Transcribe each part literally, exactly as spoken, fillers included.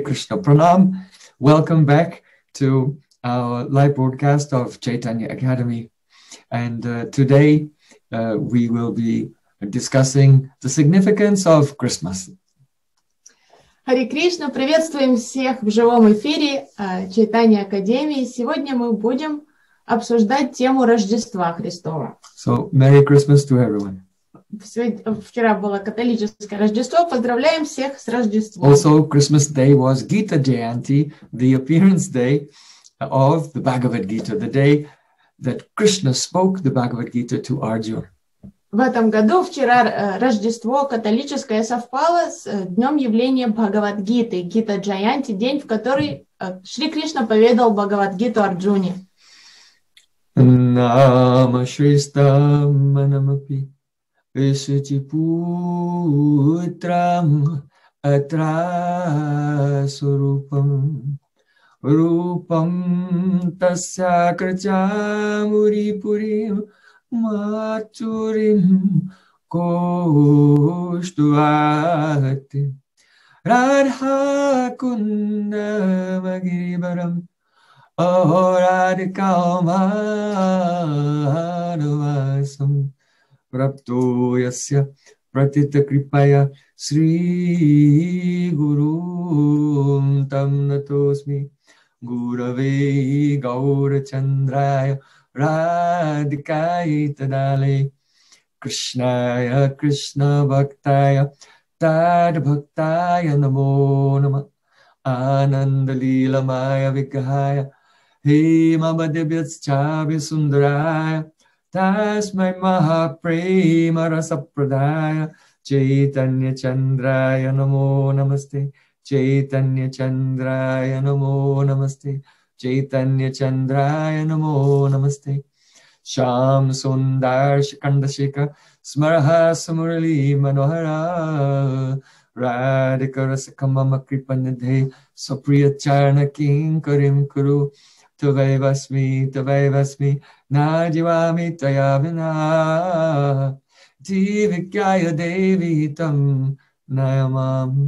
Krishna. Pranam. Welcome back to our live broadcast of Chaitanya Academy. And uh, today uh, we will be discussing the significance of Christmas. Харе Кришна, приветствуем всех в живом эфире Чайтанья Академии. Сегодня мы будем обсуждать тему Рождества Христова. So, Merry Christmas to everyone. Вчера было католическое Рождество. Поздравляем всех с Рождеством. Also, Christmas Day was Gita Jayanti, the appearance day of the Bhagavad Gita, the day that Krishna spoke the Bhagavad Gita to Arjuna. В этом году, вчера, Рождество католическое совпало с днем явления Бхагавад-гиты, Гита Джаянти, день, в который Шри Кришна поведал Бхагавад-гиту Арджуне. Нама Шристам Манамапи Вишити Путрам Атра Сурупам Рупам Тасya Крача Мурипурим Maturim Koshtuvati Radha Kunda Magiribaram Aradikamadavasam Prapto Yasya Pratita Kripaya Sri Guru Tam Natosmi Gurave Gaura Chandraya Radhikai Tadale Krishnaya Krishna Bhaktaya Tad Bhaktaya Namo Nama Ananda Lila Maya Vikahaya He Mabadibhyats Chavi Sundaraya Tasmai Maha Prema Rasa Pradaya Chaitanya Chandraya Namo Namaste Chaitanya Chandraya Namo Namaste Chaitanya Chandraya Namo Namaste Sham Sundar Shikandashika Smaraha Samurali Manohara Radhika Rasakamama Kripanadhe Sapriya Charna King Karim Kuru Tavai Vasmi Tavai Vasmi Najivami Tayavina Divikaya Devi Tam Nayamam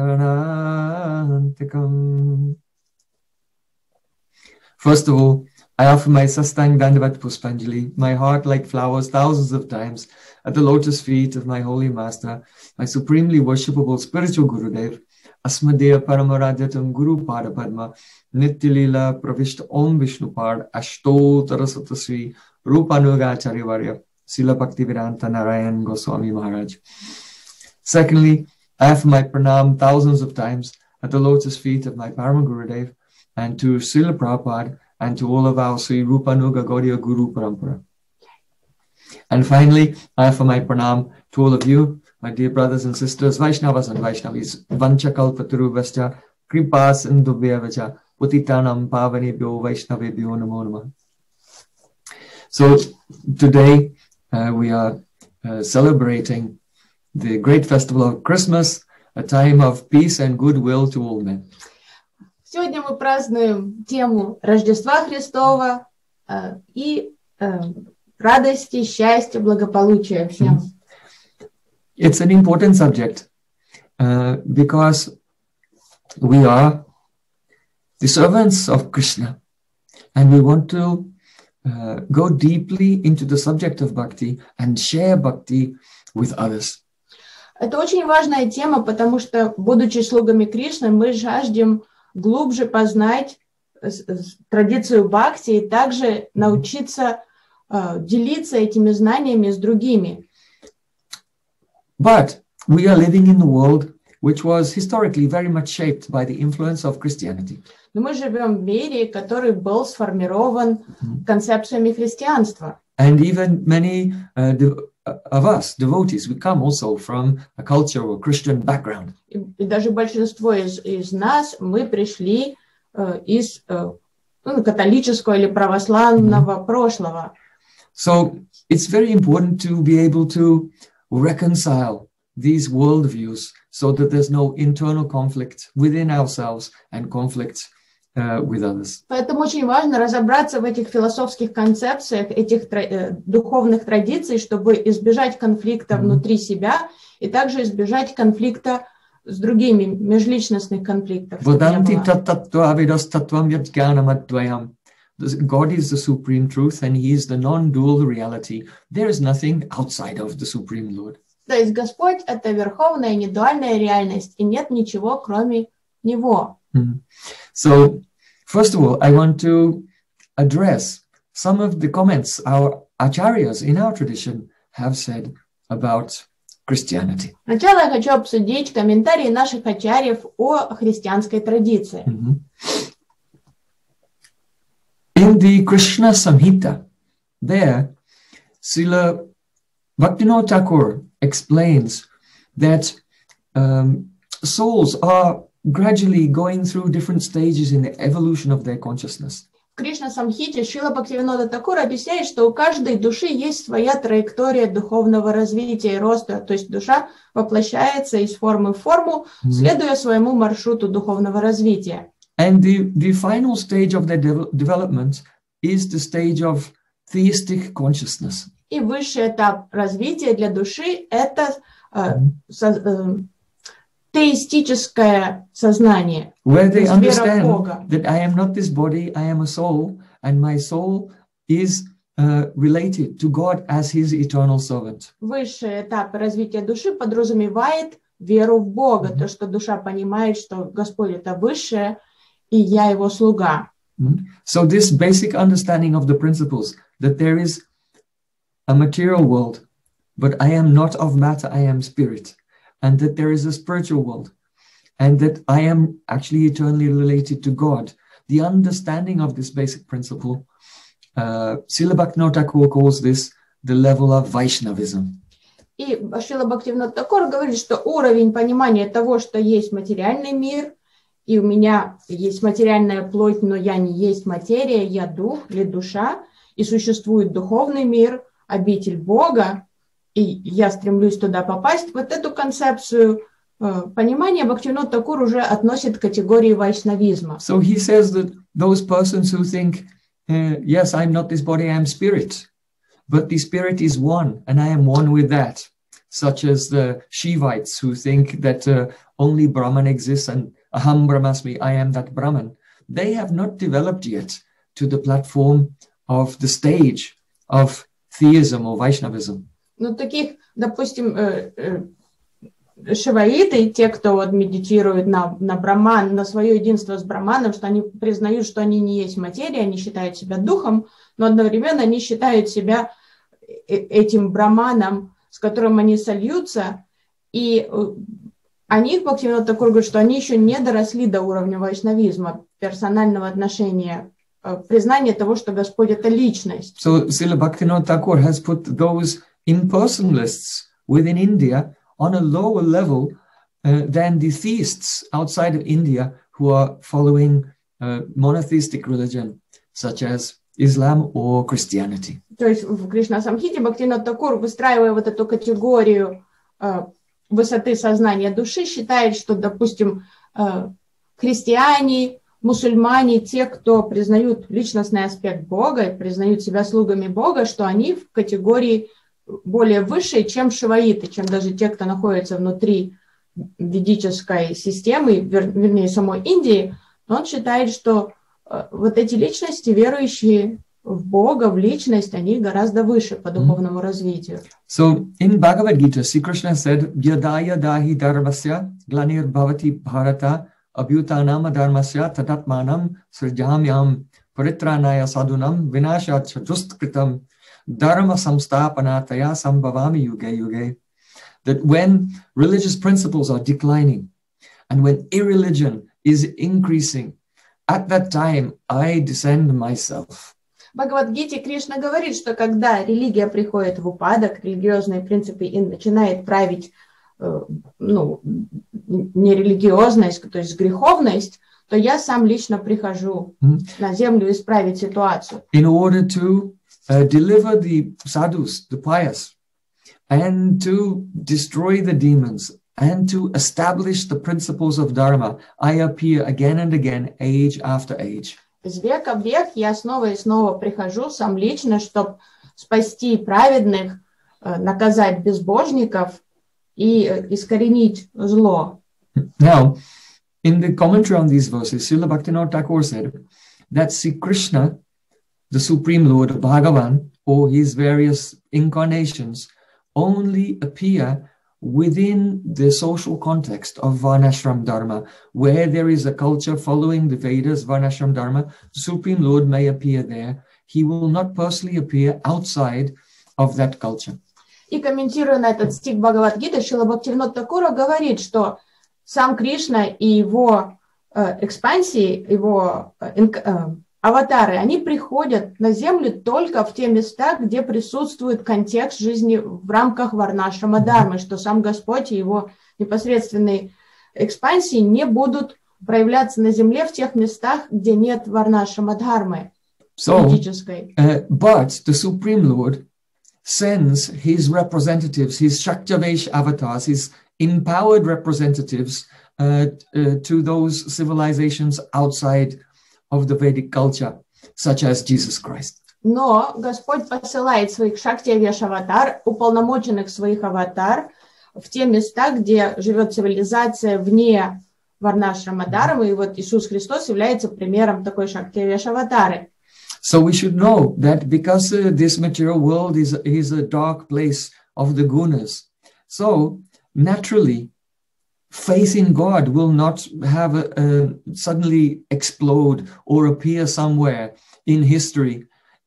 Charanantikam. First of all, I offer my Sastang Dandavat Puspanjali, my heart like flowers thousands of times, at the lotus feet of my holy master, my supremely worshipable spiritual Gurudev, Asmadeya Paramarajyatam Guru Pada Padma, Nityalila Pravishta Om Vishnupad, Ashto Tarasatasri, Rupanuga Acharyavarya, Sila Bhaktivedanta Narayan Goswami Maharaj. Secondly, I offer my pranam thousands of times at the lotus feet of my Parama Gurudev, and to Srila Prabhupada, and to all of our Sri Rupanuga Gaudiya Guru Parampara. And finally, I offer my pranam to all of you, my dear brothers and sisters, Vaishnavas and Vaishnavis, Vanchakalpaturu Vascha, Kripas and Dubhyavacha, Putitanam Pavanebhyo Vaishnavebhyo Namo Namah. So today uh, we are uh, celebrating the great festival of Christmas, a time of peace and goodwill to all men. Сегодня мы празднуем тему Рождества Христова э, и э, радости, счастья, благополучия всем. It's an important subject uh, because we are the servants of Krishna and we want to uh, go deeply into the subject of bhakti and share bhakti with others. Это очень важная тема, потому что, будучи слугами Кришны, мы жаждем глубже познать традицию бхакти и также научиться uh, делиться этими знаниями с другими. But we are living in a world which was historically very much shaped by the influence of Christianity. Но мы живем в мире, который был сформирован концепциями христианства. And even many uh, of us, devotees, we come also from a culture or Christian background. И, и даже большинство из, из нас, мы пришли uh, из uh, ну, католического или православного mm-hmm. прошлого. So it's very important to be able to reconcile these worldviews so that there's no internal conflict within ourselves and conflict uh, with others. Поэтому очень важно разобраться в этих философских концепциях, этих э, духовных традиций, чтобы избежать конфликта mm-hmm. внутри себя и также избежать конфликта с другими межличностных конфликтов. чтобы не Vadanti было. tattattva avidastatvam yat jnanam advayam. God is the supreme truth and he is the non-dual reality. There is nothing outside of the Supreme Lord. То есть Господь — это верховная недуальная реальность, и нет ничего, кроме Него. Mhm. So, first of all, I want to address some of the comments our acharyas in our tradition have said about Christianity. Сначала я хочу обсудить комментарии наших ачарьев о христианской традиции. Mhm. In the Krishna Samhita, there, Srila Bhaktivinoda Thakur explains that um, souls are gradually going through different stages in the evolution of their consciousness. В Кришна Самхите Шрила Бхактивинода Такур объясняет, что у каждой души есть своя траектория духовного развития и роста, то есть душа воплощается из формы в форму, Mhm. следуя своему маршруту духовного развития. And the, the final stage of their de- development is the stage of theistic consciousness. И высший этап развития для души — это э, со- э, теистическое сознание, Where то they есть вера в understand Бога. that I am not this body, I am a soul, and my soul is uh, related to God as his eternal servant. Высший этап развития души подразумевает веру в Бога, Мгм. то, что душа понимает, что Господь — это высшее, и я его слуга. Mm. So this basic understanding of the principles, that there is a material world, but I am not of matter, I am spirit, and that there is a spiritual world, and that I am actually eternally related to God. The understanding of this basic principle, uh, Srila Bhaktivinoda Thakur calls this the level of Vaishnavism. И Шрила Бхактивинода Такур говорит, что уровень понимания того, что есть материальный мир, и у меня есть материальная плоть, но я не есть материя, я дух или душа, и существует духовный мир, обитель Бога, и я стремлюсь туда попасть. Вот эту концепцию э, понимания Бхактивинода Такур уже относит к категории вайшнавизма. So he says that those persons who think, uh, yes, I'm not this body, I am spirit, but the spirit is one, and I am one with that, such as the Shivites who think that uh, only Brahman exists and Aham Brahmasmi, I am that Brahman. They have not developed yet to the platform of the stage of theism or Vaishnavism. Ну, таких, допустим, э, э, шиваиты, те, кто вот медитирует на, на Брахман, на свое единство с Брахманом, что они признают, что они не есть материя, они считают себя духом, но одновременно они считают себя этим Брахманом, с которым они сольются, и они, Бхактивинода Такур говорит, что они еще не доросли до уровня вайшнавизма, персонального отношения, признания того, что Господь — это личность. So Srila Bhaktivinoda Thakur has put those impersonalists within India on a lower level uh, than the theists outside of India who are following uh, monotheistic religion, such as Islam or Christianity. То есть в Кришна Самхите Бхактивинода Такур, выстраивая вот эту категорию э, высоты сознания души, считает, что, допустим, э, христиане, мусульмане, те, кто признают личностный аспект Бога и признают себя слугами Бога, что они в категории более высшей, чем шиваиты, чем даже те, кто находится внутри ведической системы, вер, вернее, самой Индии. Он считает, что э, вот эти личности, верующие в Бога, в личность, они гораздо выше по духовному mm-hmm. развитию. So in Bhagavad Gita, Sri Krishna said, Yada yada hi dharmasya glanir bhavati bharata abhyutanam adharmasya tadatmanam srijamyam paritranaya sadunam vinashat chadustkritam dharma samstapanataya sambhavami yuge yuge. That when religious principles are declining and when irreligion is increasing, at that time I descend myself. В Бхагавад-гите Кришна говорит, что когда религия приходит в упадок, религиозные принципы и начинает править э, ну, нерелигиозность, то есть греховность, то я сам лично прихожу mm-hmm. на землю исправить ситуацию. In order to uh, deliver the sadhus, the pious, and to destroy the demons, and to establish the principles of dharma, I appear again and again, age after age. Из века в век я снова и снова прихожу сам лично, чтобы спасти праведных, наказать безбожников и искоренить зло. Now, in the commentary on these verses, Srila Bhaktivinoda Thakur said that Sri Krishna, the Supreme Lord, Bhagavan, or his various incarnations, only appear within the social context of Varnashram Dharma, where there is a culture following the Vedas, Varnashram Dharma. The Supreme Lord may appear there. He will not personally appear outside of that culture. И комментируя на этот стих Бхагавад-гиты, Шрила Бхактивинода Тхакура говорит, что сам Кришна и его э, экспансии, его э, э, аватары, они приходят на землю только в те места, где присутствует контекст жизни в рамках Варнашрама Дхармы, что сам Господь и его непосредственные экспансии не будут проявляться на земле в тех местах, где нет Варнашрама Дхармы. So, uh, but the Supreme Lord sends his representatives, his Shaktavesh avatars, his empowered representatives uh, uh, to those civilizations outside of the Vedic culture, such as Jesus Christ. Но Господь посылает своих Шактивеш аватар, уполномоченных своих аватар, в те места, где живет цивилизация вне Варнашрама Дхармы, и вот Иисус Христос является примером такой Шактивеш аватары. So we should know that because uh, this material world is, is a dark place of the gunas, so naturally faith in God will not have a, a suddenly explode or appear somewhere in history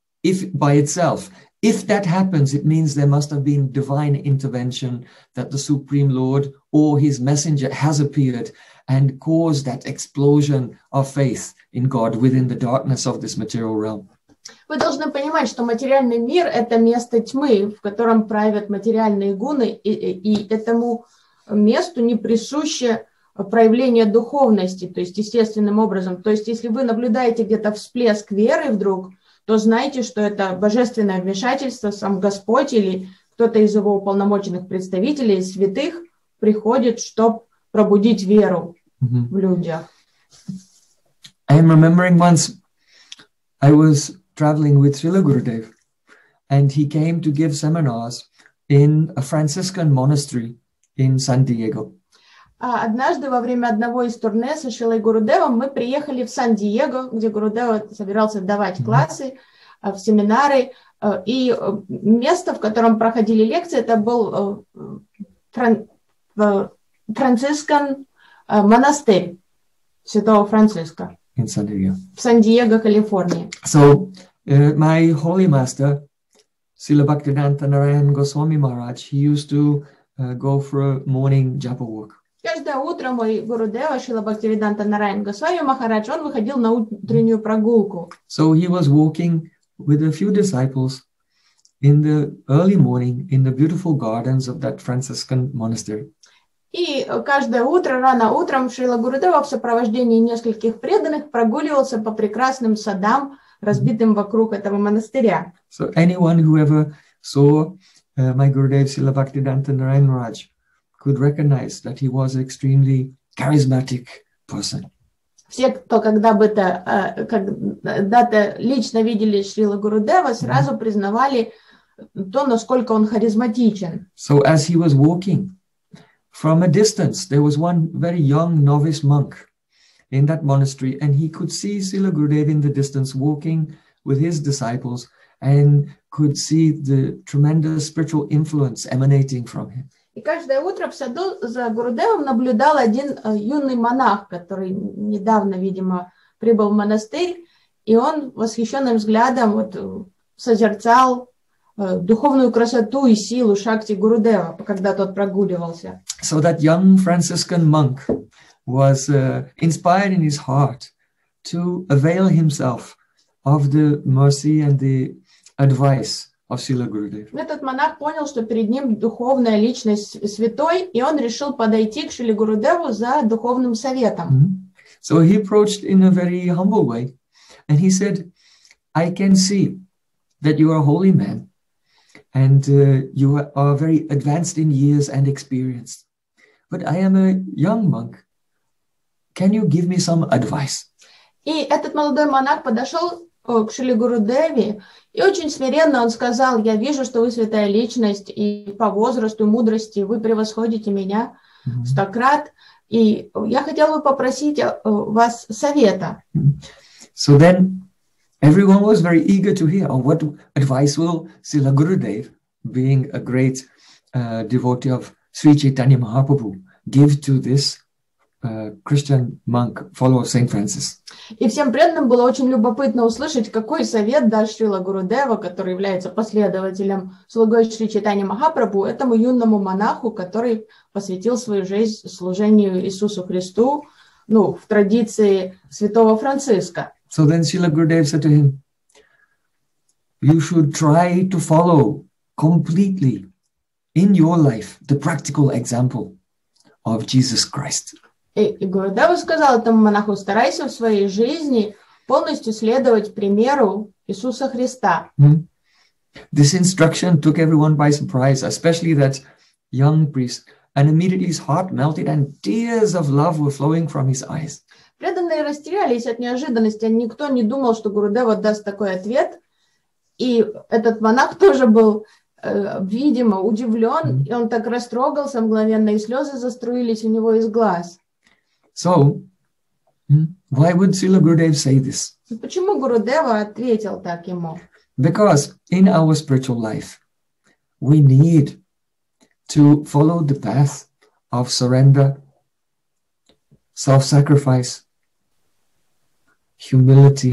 if by itself. If that happens, it means there must have been divine intervention, that the Supreme Lord or his messenger has appeared and caused that explosion of faith in God within the darkness of this material realm. Вы должны понимать, что материальный мир – это место тьмы, в котором правят материальные гуны, и, и этому месту не присуще проявление духовности, то есть естественным образом. То есть если вы наблюдаете где-то всплеск веры вдруг, то знайте, что это божественное вмешательство, сам Господь или кто-то из его уполномоченных представителей, святых, приходит, чтобы пробудить веру mm-hmm. в людях. I am remembering once I was traveling with Srila Gurudev, and he came to give seminars in a Franciscan monastery in San Diego. Однажды во время одного из турне со Шрилой Гурудевом мы приехали в Сан-Диего, где Гурудев собирался давать классы, в семинары, и место, в котором проходили лекции, это был фран... францискан монастырь Святого Франциска. In San Diego. В Сан-Диего, Калифорния. So, uh, my holy master, Srila Bhaktivedanta Narayan Goswami Maharaj, he used to uh, go for a morning japa walk. Каждое утро мой Гурудева, Шрила Бхактивиданта Нараян Госвами Махарадж, он выходил на утреннюю прогулку. So he was walking with a few disciples in the early morning in the beautiful gardens of that Franciscan monastery. И каждое утро, рано утром, Шрила Гурудева в сопровождении нескольких преданных прогуливался по прекрасным садам, разбитым вокруг этого монастыря. So anyone who ever saw uh, my Gurudev Srila Bhaktivedanta Narayan Maharaj could recognize that he was an extremely charismatic person. Все, кто когда бы то, когда-то лично видели Шрила Гурудева, сразу признавали то, насколько он харизматичен. So as he was walking, from a distance, there was one very young novice monk in that monastery, and he could see Srila Gurudev in the distance walking with his disciples and could see the tremendous spiritual influence emanating from him. И каждое утро в саду за Гурудевом наблюдал один юный монах, который недавно, видимо, прибыл в монастырь, и он восхищенным взглядом вот созерцал духовную красоту и силу Шакти Гурудева, когда тот прогуливался. So that young Franciscan monk was uh, inspired in his heart to avail himself of the mercy and the advice of Srila Gurudev. Этот монах понял, что перед ним духовная личность святой, и он решил подойти к Шриле Гурудеву за духовным советом. Mm-hmm. So he approached in a very humble way, and he said, I can see that you are a holy man, and uh, you are very advanced in years and experienced. But I am a young monk. Can you give me some advice? И этот молодой монах подошел к Шриле Гурудеве, и очень смиренно он сказал: я вижу, что вы святая личность, и по возрасту и мудрости вы превосходите меня сто крат, И я хотела бы попросить вас совета. So then everyone was very eager to hear, oh, what advice will Srila Gurudev, being a great uh, devotee of Sri Chaitanya Mahaprabhu, give to this uh, Christian monk, follower of Saint Francis. И всем преданным было очень любопытно услышать, какой совет даст Шрила Гурудева, который является последователем слугой Шри Чайтаньи Махапрабху, этому юному монаху, который посвятил свою жизнь служению Иисусу Христу, ну, в традиции святого Франциска. So then Srila Gurudev said to him, you should try to follow completely in your life the practical example of Jesus Christ. И, и Гурудева сказал этому монаху, старайся в своей жизни полностью следовать примеру Иисуса Христа. Mm-hmm. This instruction took everyone by surprise, especially that young priest, and immediately his heart melted and tears of love were flowing from his eyes. Преданные растерялись от неожиданности, никто не думал, что Гурудева даст такой ответ, и этот монах тоже был, э, видимо, удивлен, mm-hmm. и он так растрогался мгновенно, и слезы заструились у него из глаз. So, why would Srila Gurudev say this? Почему Гурудева ответил так ему? Because in our spiritual life, we need to follow the path of surrender, self-sacrifice, humility,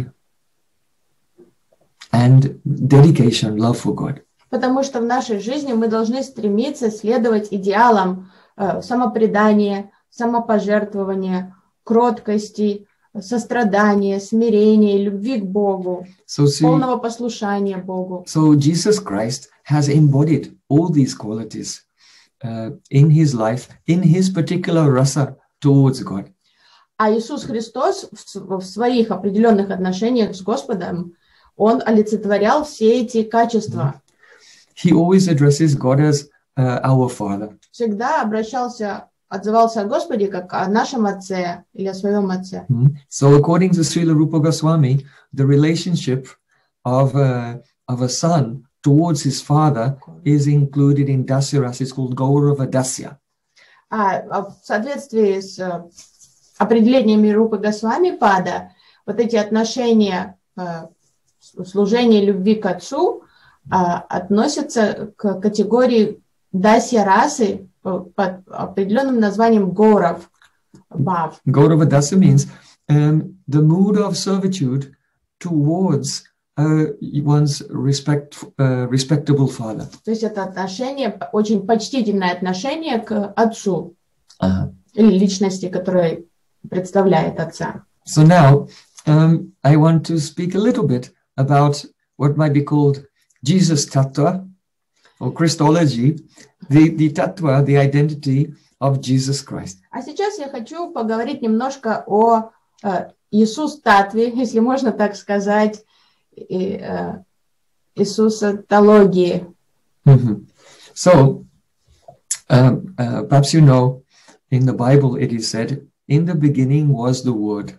and dedication, love for God. Потому что в нашей жизни мы должны стремиться следовать идеалам э, самопредания, самопожертвования, кроткости, сострадания, смирения, любви к Богу, so, see, полного послушания Богу. So Jesus Christ has embodied all these qualities uh, in his life, in his particular rasa towards God. А Иисус Христос в, в своих определенных отношениях с Господом, он олицетворял все эти качества. He always addresses God as uh, our Father. Всегда обращался, отзывался о Господе как о нашем Отце или о своем Отце. Mm-hmm. So according to Srila Rupa Goswami, the relationship of a, of a son towards his father is included in Dasya Rasa. It's called Gaurava Dasya. А в соответствии с определениями Рупы Госвами Пада, вот эти отношения служения любви к Отцу относятся к категории Дасья расы под определенным названием Gaurav Bhav. Gaurava Dasya means um, the mood of servitude towards uh, one's respect, uh, respectable father. То есть это отношение, очень почтительное отношение к Отцу, uh-huh. или личности, которая представляет Отца. So now um, I want to speak a little bit about what might be called Jesus Tattva or Christology, the, the Tattva, the identity of Jesus Christ. А сейчас я хочу поговорить немножко о э, Иисус Татве, если можно так сказать, и, э, Иисусотологии. Mm-hmm. So, um, uh, perhaps you know, in the Bible it is said, in the beginning was the Word.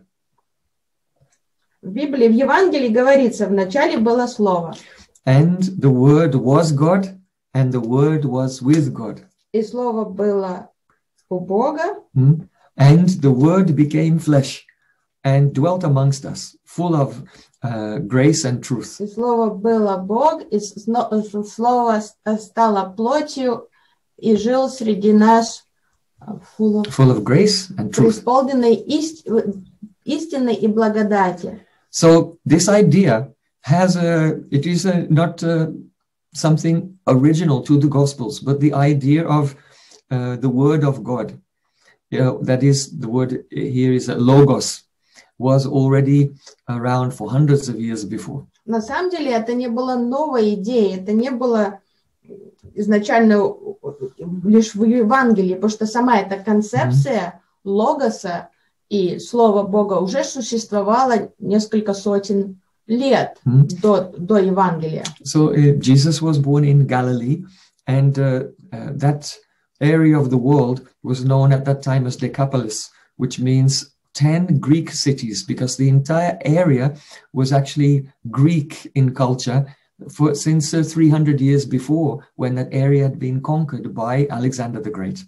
В Библии, в Евангелии говорится, в начале было Слово. And the Word was God, and the Word was with God. И Слово было у Бога. Mm? And the Word became flesh and dwelt amongst us, full of uh, grace and truth. И Слово было Бог, и Слово стало плотью и жил среди нас, full of, full of grace and truth. Преисполненной истины и благодати. So this idea has a, it is a, not a, something original to the Gospels, but the idea of uh, the Word of God. You know, that is, the word here is logos, was already around for hundreds of years before. На самом деле это не была новая идея, это не было изначально лишь в Евангелии, потому что сама эта концепция mm-hmm. логоса и Слова Бога уже существовала несколько сотен лет mm-hmm. до, до Евангелия. So uh, Jesus was born in Galilee, and uh, uh, that area of the world was known at that time as Decapolis, which means ten Greek cities, because the entire area was actually Greek in culture for since uh, three hundred years before, when that area had been conquered by Alexander the Great.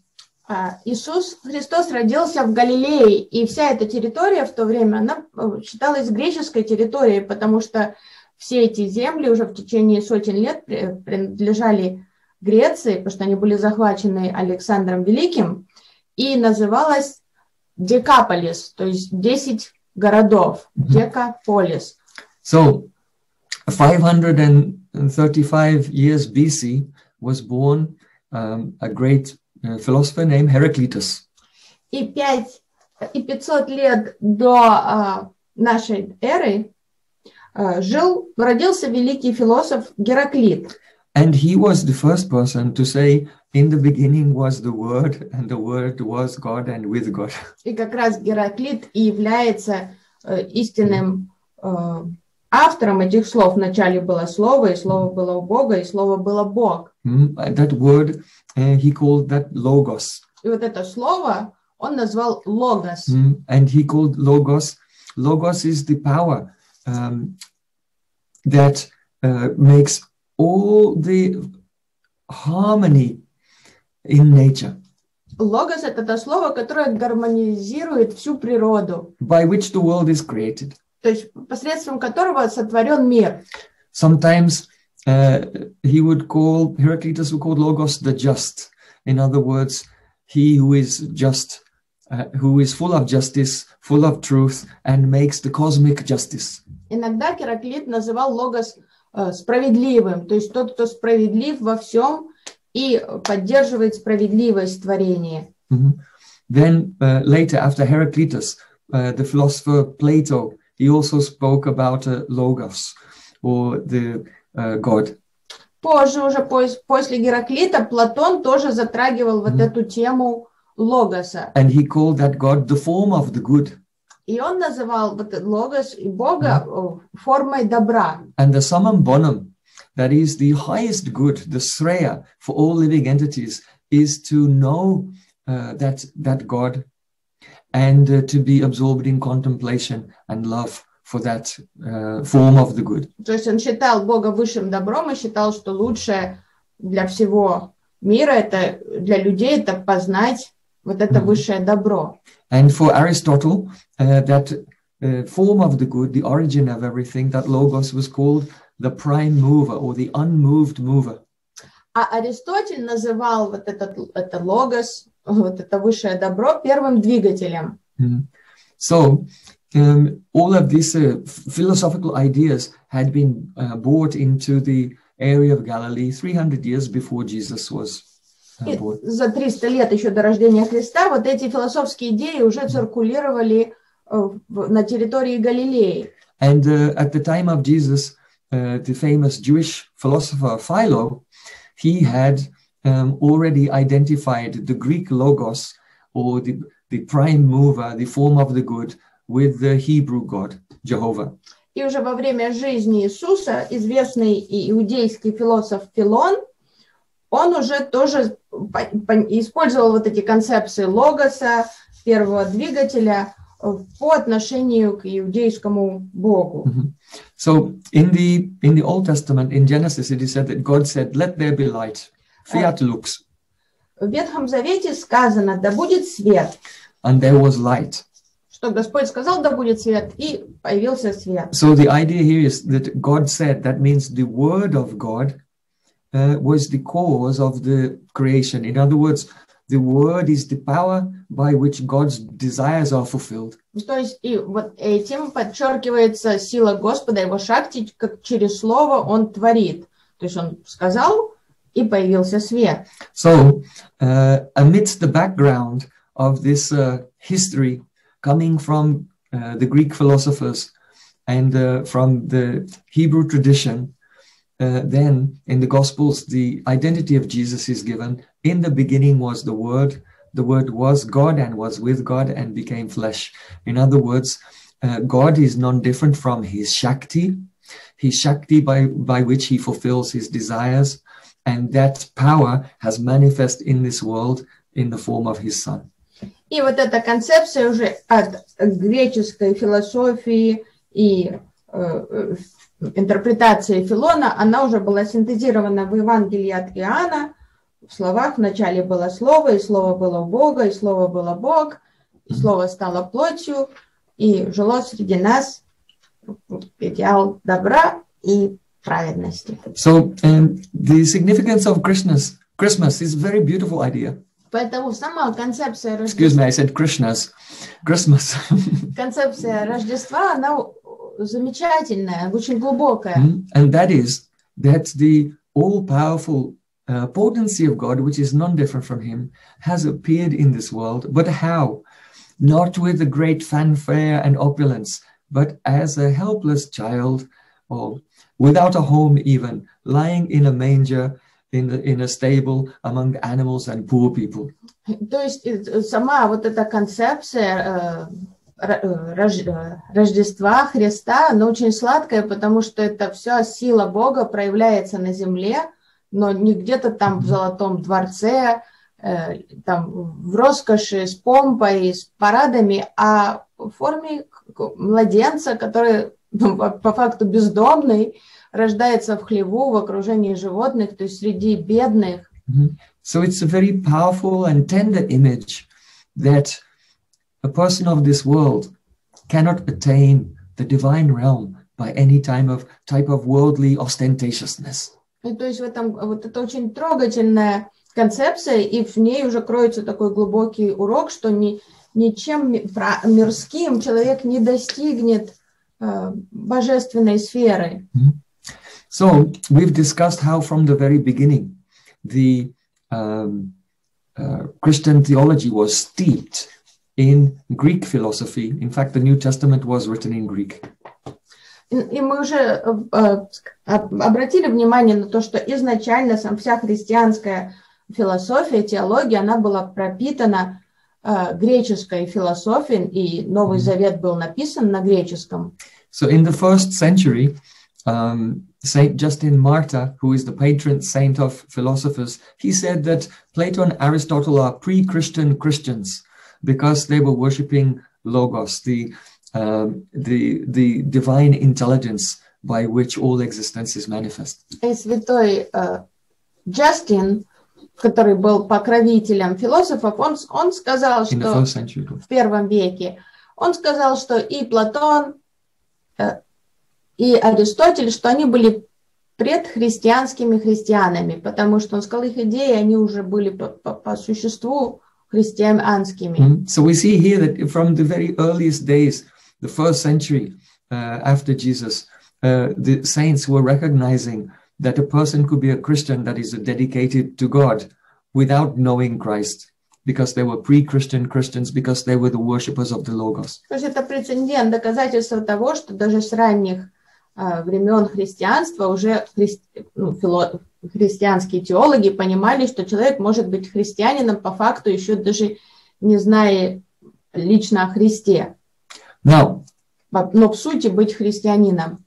Иисус Христос родился в Галилее, и вся эта территория в то время, она считалась греческой территорией, потому что все эти земли уже в течение сотен лет принадлежали Греции, потому что они были захвачены Александром Великим, и называлась Декаполис, то есть десять городов, Декаполис. So, five hundred thirty-five years B C was born um, a great uh, philosopher named Heraclitus. И пять и пятьсот лет до uh, нашей эры uh, жил, родился великий философ Гераклит. And he was the first person to say, in the beginning was the Word, and the Word was God and with God. И как раз Гераклит и является uh, истинным uh, автором этих слов. Вначале было Слово, и Слово было у Бога, и Слово было Бог. Mm, that word, uh, he called that Logos. И вот это слово он назвал Логос. Mm, and he called Logos, Logos is the power um, that uh, makes all the harmony in nature. Логос — это то слово, которое гармонизирует всю природу. By which the world is created. То есть посредством которого сотворен мир. Sometimes uh, he would call, Heraclitus would call Logos the just. In other words, he who is just, uh, who is full of justice, full of truth, and makes the cosmic justice. Иногда Гераклит называл Логос uh, справедливым, то есть тот, кто справедлив во всем и поддерживает справедливость творения. Mm-hmm. Then uh, later, after Heraclitus, uh, the philosopher Plato, he also spoke about uh, Logos, or the uh, God. Позже, уже после Гераклита, Платон тоже затрагивал вот mm-hmm. эту тему Логоса. And he called that God the form of the good. И он называл вот Логос и Бога mm-hmm. формой добра. And the summum bonum, that is the highest good, the Sreya for all living entities, is to know uh, that, that God and uh, to be absorbed in contemplation and love for that uh, form of the good. То есть он считал Бога высшим добром и считал, что лучшее для всего мира, это для людей, это познать вот это mm-hmm. высшее добро. And for Aristotle, uh, that uh, form of the good, the origin of everything, that Logos was called the prime mover or the unmoved mover. А Аристотель называл вот этот это Логос, вот это высшее добро, первым двигателем. Mm-hmm. So, um, all of these uh, philosophical ideas had been uh, brought into the area of Galilee three hundred years before Jesus was uh, born. За триста лет еще до рождения Христа вот эти философские идеи уже циркулировали uh, на территории Галилеи. And uh, at the time of Jesus, uh, the famous Jewish philosopher Philo, he had um, already identified the Greek logos, or the, the prime mover, the form of the good, with the Hebrew God, Jehovah. И уже во время жизни Иисуса известный иудейский философ Филон, он уже тоже использовал вот эти концепции логоса, первого двигателя, по отношению к иудейскому Богу. Mm-hmm. So in the in the Old Testament, in Genesis, it is said that God said, "Let there be light." Fiat lux. В Ветхом Завете сказано: "Да будет свет." And there was light. Что Господь сказал: "Да будет свет", и появился свет. So the idea here is that God said. That means the word of God uh, was the cause of the creation. In other words, the word is the power by which God's desires are fulfilled. То есть и вот этим подчеркивается сила Господа, его шакти, как через слово он творит. То есть он сказал, и появился свет. So, uh, amidst the background of this uh, history coming from uh, the Greek philosophers and uh, from the Hebrew tradition, uh, then in the Gospels, the identity of Jesus is given. In the beginning was the Word. The Word was God and was with God and became flesh. In other words, uh, God is non-different from his Shakti, his Shakti by, by which he fulfills his desires. And that power has manifest in this world in the form of his Son. И вот эта концепция уже от греческой философии и э, интерпретации Филона, она уже была синтезирована в Евангелии от Иоанна, в словах вначале было Слово, и Слово было у Бога, и Слово было Бог, и Слово стало плотью, и жило среди нас идеал добра и праведности. So um, the significance of Christmas, Christmas is a very beautiful idea. Поэтому сама концепция Excuse me, Рождества, I said Krishnas. Christmas. концепция Рождества, она замечательная, очень глубокая. Mm, And that is that the all-powerful uh, potency of God, which is non-different from him, has appeared in this world. But how? Not with a great fanfare and opulence, but as a helpless child, or without a home even, lying in a manger, in, the, in a stable, among animals and poor people. То есть э, сама вот эта концепция э, ро- рож- э, Рождества Христа, она очень сладкая, потому что это вся сила Бога проявляется на земле, но не где-то там в золотом дворце, э, там в роскоши, с помпой, с парадами, а в форме к- младенца, который ну, по, по факту бездомный, рождается в хлеву, в окружении животных, то есть среди бедных. Mhm. So it's a very powerful and tender image that a person of this world cannot attain the divine realm by any time of type of worldly ostentatiousness. И то есть в этом вот это очень трогательная концепция, и в ней уже кроется такой глубокий урок, что ни, ничем ми- пра- мирским человек не достигнет э, божественной сферы. So we've discussed how from the very beginning the um, uh, Christian theology was steeped in Greek philosophy. In fact, the New Testament was written in Greek. И, и мы уже э, э, об- обратили внимание на то, что изначально сам, вся христианская философия, теология, она была пропитана э, греческой философией, и Новый Завет был написан на греческом. So in the first century, um, Saint Justin Martyr, who is the patron saint of philosophers, he said that Plato and Aristotle are pre-Christian Christians because they were worshipping Logos, the, um, the, the divine intelligence by which all existence is manifest. И святой э, Джастин, который был покровителем философов, он, он сказал, In the что first century. в первом веке, он сказал, что и Платон, э, и Аристотель, что они были предхристианскими христианами, потому что он сказал, их идеи, они уже были по, по, по существу христианскими. Mhm. So we see here that from the very earliest days, the first century uh, after Jesus, uh, the saints were recognizing that a person could be a Christian that is dedicated to God without knowing Christ, because they were pre-Christian Christians, because they were the worshippers of the Logos. То есть это прецедент, доказательство того, что даже с ранних э, времен христианства уже хри- ну, фило- христианские теологи понимали, что человек может быть христианином по факту, еще даже не зная лично о Христе, Now, но в сути быть христианином.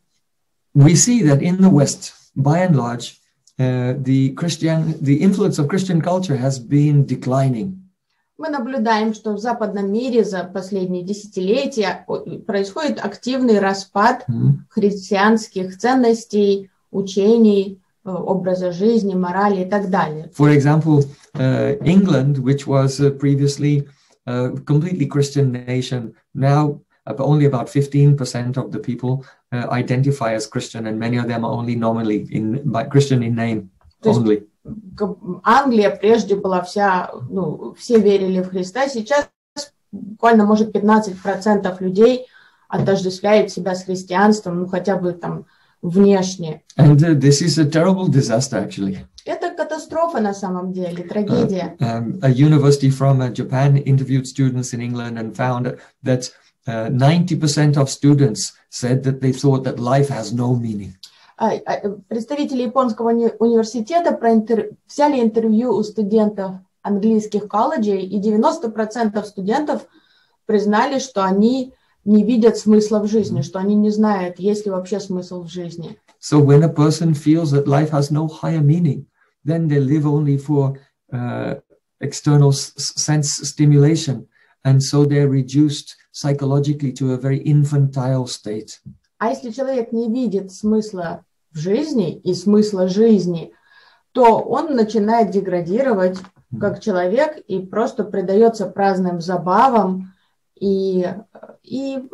we see that in the West, by and large, uh, the Christian, the influence of Christian culture has been declining. Мы наблюдаем, что в западном мире за последние десятилетия о- происходит активный распад Mhm. христианских ценностей, учений, э, образа жизни, морали и так далее. For example, uh, England, which was uh, previously a completely Christian nation, now uh, only about fifteen percent of the people uh, identify as Christian, and many of them are only nominally in by Christian in name То есть only. К- Англия прежде была вся, ну, все верили в Христа, сейчас буквально, может, пятнадцать процентов людей отождествляют себя с христианством, ну, хотя бы там внешне. And uh, this is a terrible disaster, actually. Это катастрофа на самом деле, трагедия. Um, a university from uh, Japan interviewed students in England and found that uh, ninety percent of students said that they thought that life has no meaning. А, а, Представители японского уни- университета проинтер- взяли интервью у студентов английских колледжей, и девяносто процентов студентов признали, что они не видят смысла в жизни, что они не знают, есть ли вообще смысл в жизни. So when a person feels that life has no higher meaning, then they live only for uh, external s- sense stimulation. And so they're reduced psychologically to a very infantile state. А если человек не видит смысла в жизни и смысла жизни то он начинает деградировать как человек и просто предается праздным забавам и, и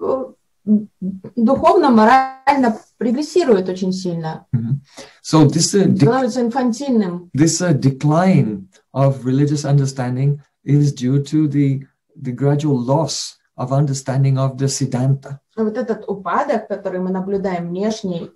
духовно, морально прогрессирует очень сильно. So this uh, становится инфантильным. This uh, decline of religious understanding is due to the the gradual loss of understanding of the Siddhanta. Вот этот упадок, который мы наблюдаем внешней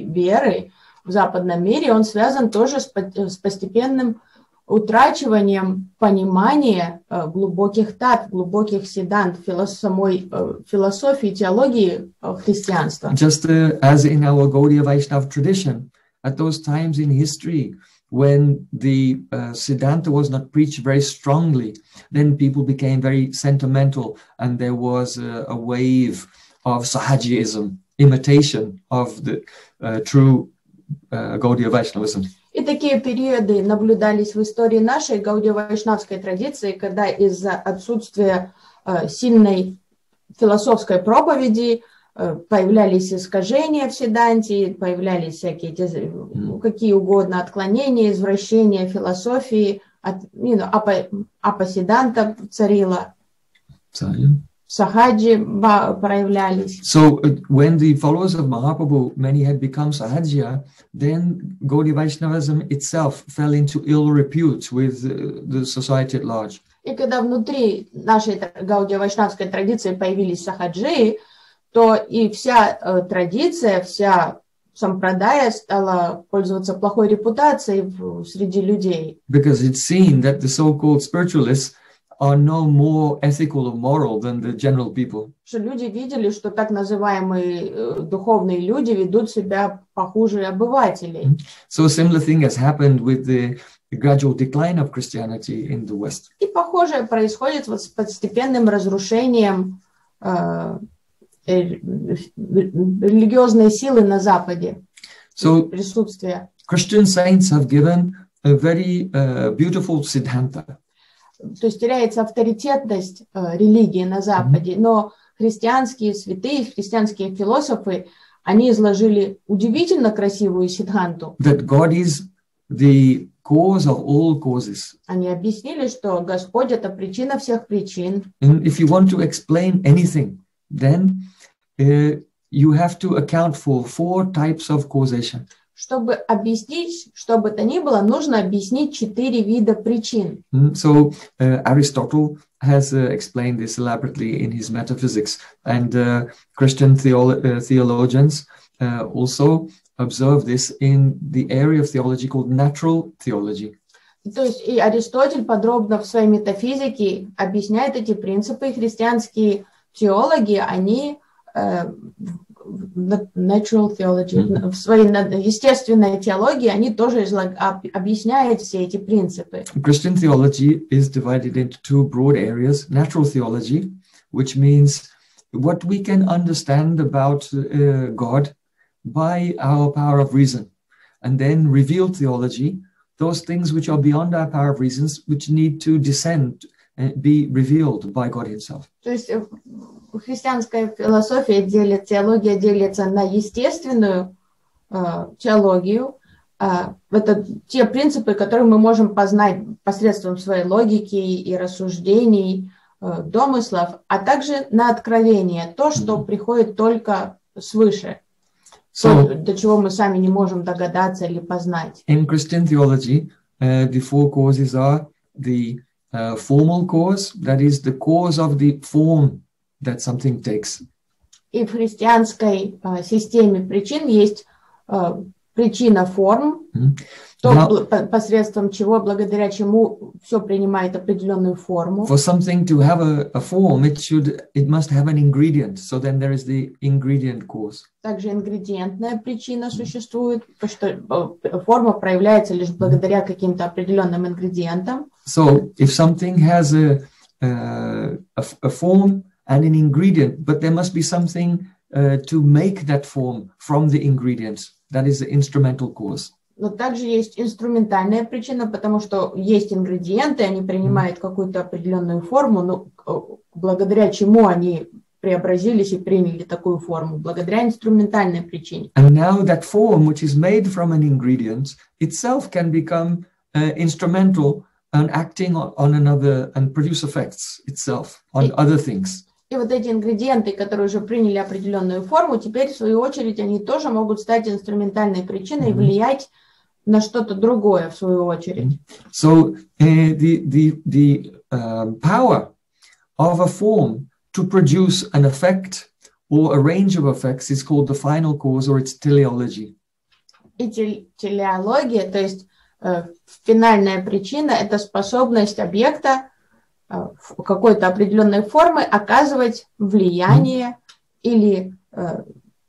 веры в западном мире, он связан тоже с, с постепенным утрачиванием понимания глубоких тат, глубоких сиддхант, самой философии, теологии христианства. Just uh, as in our Gaudiya Vaishnava tradition, at those times in history when the uh, Siddhanta was not preached very strongly, then people became very sentimental and there was a, a wave of Sahajism, imitation of the uh, true uh, Gaudiya Vaishnavism. И такие периоды наблюдались в истории нашей гаудия-вайшнавской традиции, когда из-за отсутствия э, сильной философской проповеди э, появлялись искажения в Сиддханте, появлялись всякие mm. какие угодно отклонения, извращения философии, от, you know, апа, апа-сиддханта царила. Sorry. Сахаджи проявлялись. So uh, when the followers of Mahaprabhu, many had become Sahajya, then Gaudiya Vaishnavism itself fell into ill repute with uh, the society at large. И когда внутри нашей гаудия-вайшнавской традиции появились сахаджи, то и вся э, традиция, вся сампрадая стала пользоваться плохой репутацией в, среди людей. Because it's seen that the so-called spiritualists are no more ethical or moral than the general people. Что люди видели, что так называемые э, духовные люди ведут себя похуже обывателей. So a similar thing has happened with the, the gradual decline of Christianity in the West. И похожее происходит вот с постепенным разрушением э, э, религиозной силы на Западе. So присутствия. Christian saints have given a very uh, beautiful Siddhanta. То есть теряется авторитетность э, религии на Западе, mm-hmm. но христианские святые, христианские философы, они изложили удивительно красивую сиддханту. That God is the cause of all causes. Они объяснили, что Господь — это причина всех причин. And if you want to explain anything, then uh, you have to account for four types of causation. Чтобы объяснить, что бы то ни было, нужно объяснить четыре вида причин. So uh, Aristotle has uh, explained this elaborately in his Metaphysics, and uh, Christian theolo uh, theologians uh, also observe this in the area of theology called natural theology. То есть и Аристотель подробно в своей метафизике объясняет эти принципы, и христианские теологи, они э, natural theology, mm-hmm. в своей естественной теологии они тоже излаг, объясняют все эти принципы. Christian theology is divided into two broad areas. Natural theology, which means what we can understand about uh, God by our power of reason. And then revealed theology, those things which are beyond our power of reasons, which need to descend and be revealed by God himself. То есть христианская философия делит, теология делится на естественную э, теологию. Э, это те принципы, которые мы можем познать посредством своей логики и рассуждений, э, домыслов, а также на откровение, то, что mm-hmm. приходит только свыше, so, то, до чего мы сами не можем догадаться или познать. In Christian theology, uh, the four causes are the uh, formal cause, that is the cause of the form that something takes. И в христианской э, системе причин есть э, причина форм, mm-hmm. то, Now, посредством чего, благодаря чему все принимает определенную форму. For something to have a, a form, it should, it must have an ingredient. So then there is the ingredient cause. Также ингредиентная причина существует, потому что форма проявляется лишь благодаря каким-то определенным ингредиентам. So if something has a, a, a, a form and an ingredient, but there must be something uh, to make that form from the ingredients. That is the instrumental cause. Но также есть инструментальная причина, потому что есть ингредиенты, они принимают mm-hmm. какую-то определенную форму, но благодаря чему они преобразились и приняли такую форму благодаря инструментальной причине. And now that form, which is made from an ingredient, itself can become uh, instrumental and acting on, on another and produce effects itself on И- other things. И вот эти ингредиенты, которые уже приняли определенную форму, теперь, в свою очередь, они тоже могут стать инструментальной причиной и Мгм. влиять на что-то другое, в свою очередь. So uh, the the the um, power of a form to produce an effect or a range of effects is called the final cause, or its teleology. И тел- телеология, то есть э, финальная причина, это способность объекта э, в какой-то определенной формы оказывать влияние или э,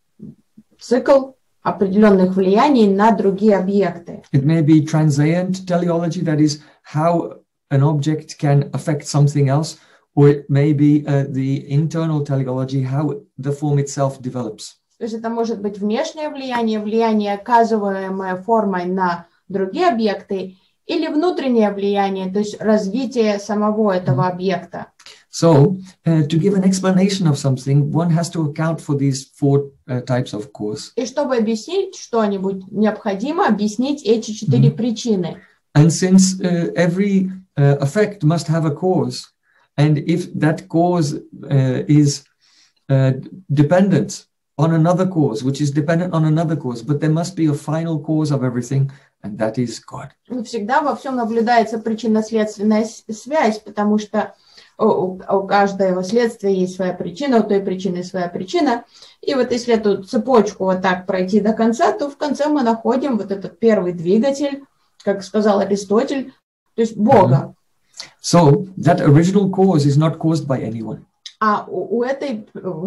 цикл определенных влияний на другие объекты. It may be transient teleology, that is how an object can affect something else, or it may be uh, the internal teleology, how the form itself develops. То есть это может быть внешнее влияние, влияние, оказываемое формой на другие объекты, или внутреннее влияние, то есть развитие самого этого объекта. So, uh, to give an explanation of something, one has to account for these four uh, types of cause. И чтобы объяснить что-нибудь, необходимо объяснить эти четыре причины. And since uh, every uh, effect must have a cause, and if that cause uh, is uh, dependent on another cause, which is dependent on another cause, but there must be a final cause of everything, and that is God. И всегда во всем наблюдается причинно-следственная с- связь, потому что у, у- у каждого следствия есть своя причина, у той причины своя причина. И вот если эту цепочку вот так пройти до конца, то в конце мы находим вот этот первый двигатель, как сказал Аристотель, то есть Бога. So that original cause is not caused by anyone. А у, у этой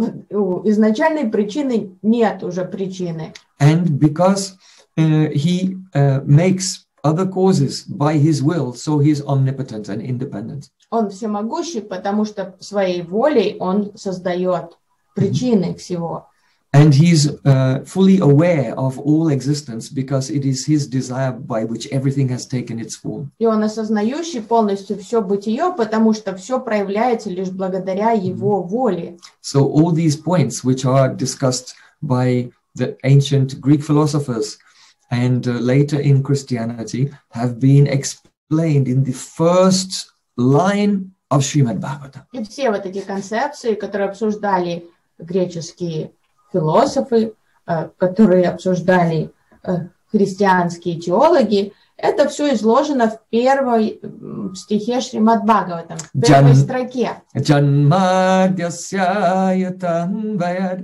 у изначальной причины нет уже причины. And because uh, he uh, makes other causes by his will, so he is omnipotent and independent. Он всемогущий, потому что своей волей он создает причины всего. And he's uh, fully aware of all existence because it is his desire by which everything has taken its form. И он осознающий полностью все бытие, потому что все проявляется лишь благодаря его воле. So all these points which are discussed by the ancient Greek philosophers and uh, later in Christianity have been explained in the first line of Srimad Bhagavatam. И все вот эти концепции, которые обсуждали греческие философы, э, которые обсуждали э, христианские теологи, это все изложено в первой м, стихе Шримад Бхагаватам, в первой Джан- строке. Janmadhyasyayatam vayad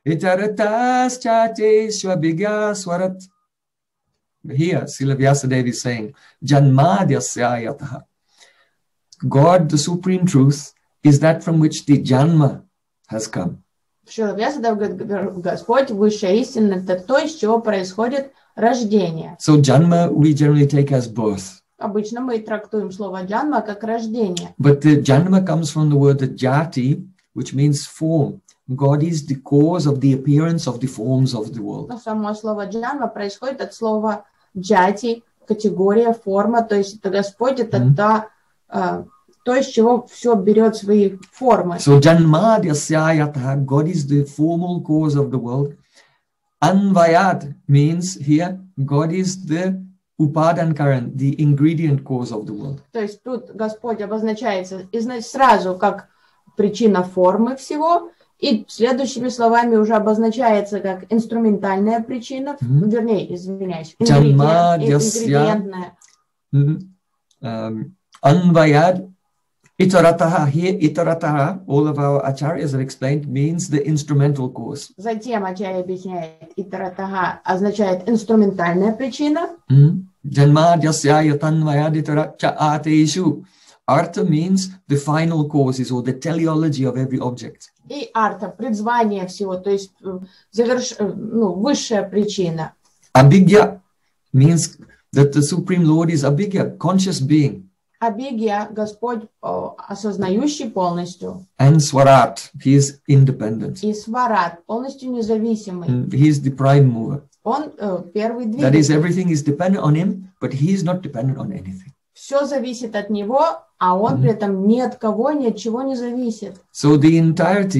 itarataschate swabhigya swarat. Here, Srila Vyasadeva is saying, Janmadhyasyayatam. God, the Supreme Truth, is that from which the Janma has come. Шрила Вьясадева говорит, Господь, высшая истина, это то, из чего происходит рождение. So Janma we generally take as birth. Обычно мы трактуем слово джанма как рождение. But the Janma comes from the word jati, which means form. God is the cause of the appearance of the forms of the world. Но само слово джанма происходит от слова джати, категория, форма, то есть это Господь, это Мгм. та, а, то, из чего все берет свои формы. So Janmadhyasyayatam, God is the formal cause of the world. Anvayat means here God is the upadankaran, the ingredient cause of the world. То есть тут Господь обозначается изна- сразу как причина формы всего, и следующими словами уже обозначается как инструментальная причина, Мгм. вернее, извиняюсь, Джанма, ингредиент- дясья. ингредиентная. Mhm. Um, Anvayat, itarataha, here itarataha, all of our acharyas have explained, means the instrumental cause. Затем Ачарья объясняет, итаратага означает инструментальная причина, Mhm. Janmadhyasya tanvayat itaracha ateshu. Artha means the final causes or the teleology of every object. и арта, предзвание всего, то есть э, заверш... э, ну, высшая причина. Abhigya means that the Supreme Lord is Abhigya, conscious being. Абигья, Господь э, осознающий полностью, And Swarat, he is independent. и сварат, полностью независимый. And he is the prime mover. Он э, первый That is, двигатель. everything is dependent on him, but he is not dependent on anything. Все зависит от него, а он Мгм. при этом ни от кого, ни от чего не зависит. So the entirety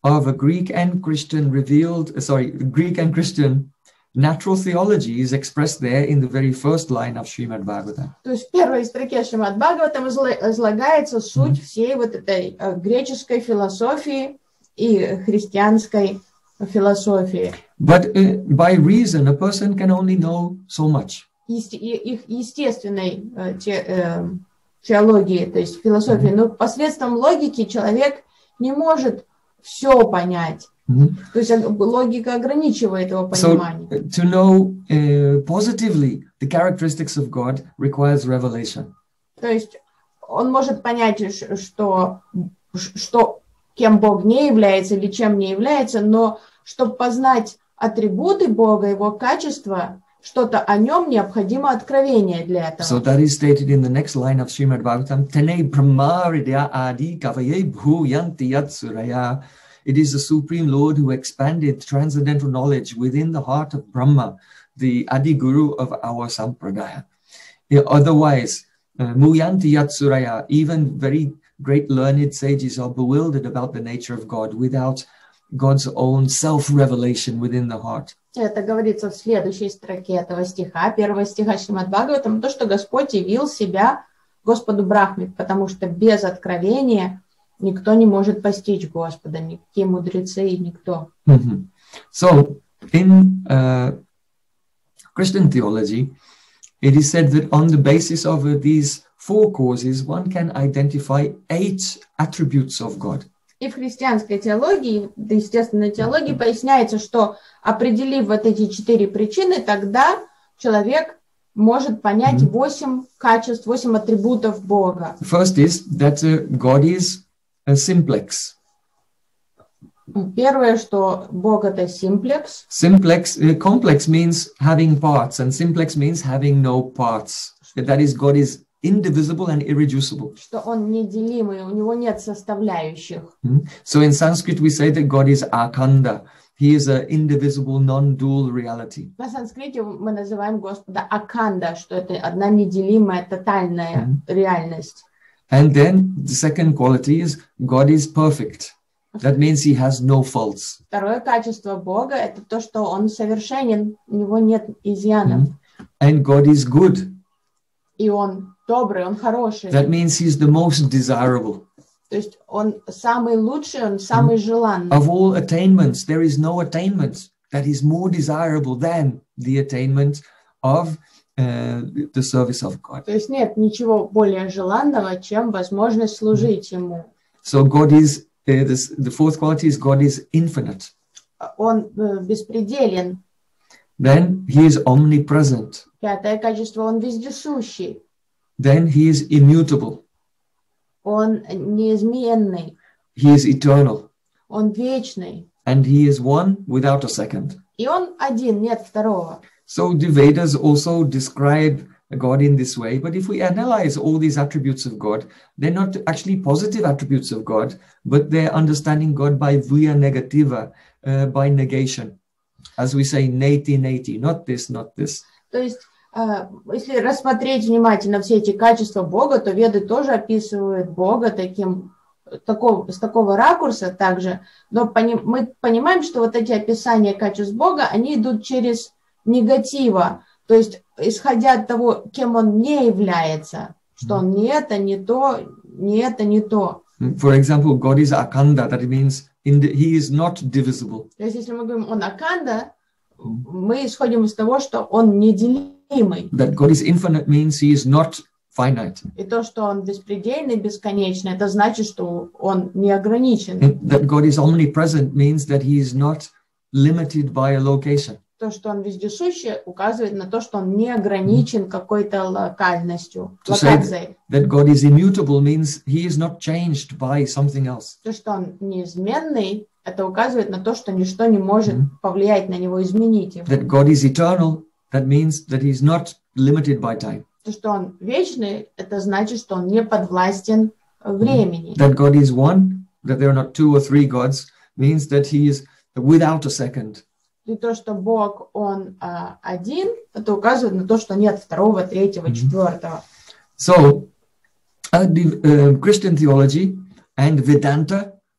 of a Greek and Christian revealed, uh, sorry, Greek and Christian natural theology is expressed there in the very first line of Srimad Bhagavatam. То есть в первой строке Шримад Бхагаватам излагается суть всей вот этой греческой философии и христианской философии. But uh, by reason, a person can only know so much. Есте- их естественной э, те, э, теологии, то есть философии. Но посредством логики человек не может все понять. Mm-hmm. То есть логика ограничивает его понимание. So, to know uh, positively the characteristics of God requires revelation. То есть он может понять, что, что кем Бог не является или чем не является, но чтобы познать атрибуты Бога, его качества, что-то о нем, необходимо откровение для этого. So that is stated in the next line of Srimad Bhagavatam. Tene brahmaridya adi kavaye bhuyanti yatsuraya. It is the Supreme Lord who expanded transcendental knowledge within the heart of Brahma, the Adi Guru of our Sampradaya. Otherwise, uh, Muyanti Yatsuraya, even very great learned sages are bewildered about the nature of God without God's own self-revelation within the heart. Это говорится в следующей строке этого стиха, первого стиха Шримад Бхагаватам, то, что Господь явил себя Господу Брахме, потому что без откровения никто не может постичь Господа, никакие мудрецы, никто. Mm-hmm. So, in uh, Christian theology, it is said that on the basis of uh, these four causes, one can identify eight attributes of God. И в христианской теологии, в естественной теологии поясняется, что определив вот эти четыре причины, тогда человек может понять mm-hmm. восемь качеств, восемь атрибутов Бога. First is that uh, God is a simplex. Первое, что Бог это simplex. Simplex, uh, complex means having parts, and simplex means having no parts. That is, God is indivisible and irreducible. Что он неделимый, у него нет составляющих. Mm-hmm. So in Sanskrit we say that God is akhanda. He is an indivisible, non-dual reality. На санскрите мы называем Господа аканда, что это одна неделимая, тотальная mm-hmm. реальность. And then the second quality is God is perfect. That means he has no faults. Второе качество Бога это то, что он совершенен, у него нет изъянов. Mm-hmm. And God is good. И он добрый, он хороший. That means he's the most desirable. То есть он самый лучший, он самый желанный. Of all attainments, there is no attainment that is more desirable than the attainment of uh, the service of God. То есть нет ничего более желанного, чем возможность служить ему. So God is, uh, this, the fourth quality is God is infinite. Он uh, беспределен. Then he is omnipresent. Пятое качество, он вездесущий. Then he is immutable. Он неизменный. He is eternal. Он вечный. And he is one without a second. И он один, нет второго. So the Vedas also describe God in this way. But if we analyze all these attributes of God, they're not actually positive attributes of God, but they're understanding God by via negativa, uh, by negation. As we say, neti, neti, not this, not this. То есть, если рассмотреть внимательно все эти качества Бога, то Веды тоже описывают Бога таким, такого, с такого ракурса также. Но пони, мы понимаем, что вот эти описания качеств Бога, они идут через негатива. То есть, исходя от того, кем он не является, что он не это, не то, не это, не то. For example, God is akanda, that means in the, he is not divisible. То есть, если мы говорим он аканда, мы исходим из того, что он неделимый. That God is infinite means he is not finite. И то, что он беспредельный, бесконечный, это значит, что он не ограничен. That God is omnipresent means that he is not limited by a location. То, что он вездесущий, указывает на то, что он не ограничен какой-то локальностью, локацией. That God is immutable means he is not changed by something else. То, что он неизменный, это указывает на то, что ничто не может mm-hmm. повлиять на него, изменить его. That God is eternal, that means that he is not limited by time. То, что он вечный, это значит, что он не подвластен времени. That God is one, that there are not two or three gods, means that he is without a second. И то, что Бог, он а, один, это указывает на то, что нет второго, третьего, mm-hmm. четвертого. So, uh, the, uh, Christian theology and Vedanta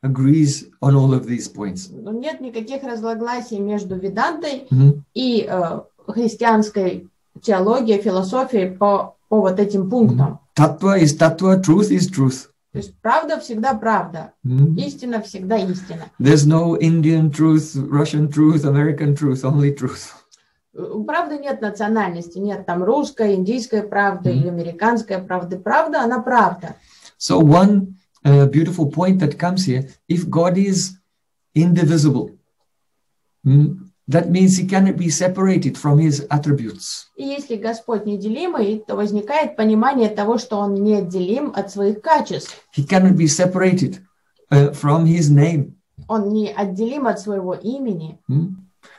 agrees on all of these points. Но нет никаких разногласий между Ведантой Mhm. и э, христианской теологией, философией по, по вот этим пунктам. Tattva is tattva, truth is truth. То есть правда всегда правда, Mhm. истина всегда истина. There's no Indian truth, Russian truth, American truth, only truth. У правды нет национальности, нет там русской, индийской правды Мгм. или американской правды. Правда, она правда. So one uh, beautiful point that comes here, if God is indivisible, mm, that means he cannot be separated from his attributes. И если Господь неделимый, то возникает понимание того, что Он неотделим от своих качеств. He cannot be separated uh, from his name. Он неотделим от своего имени. Mm.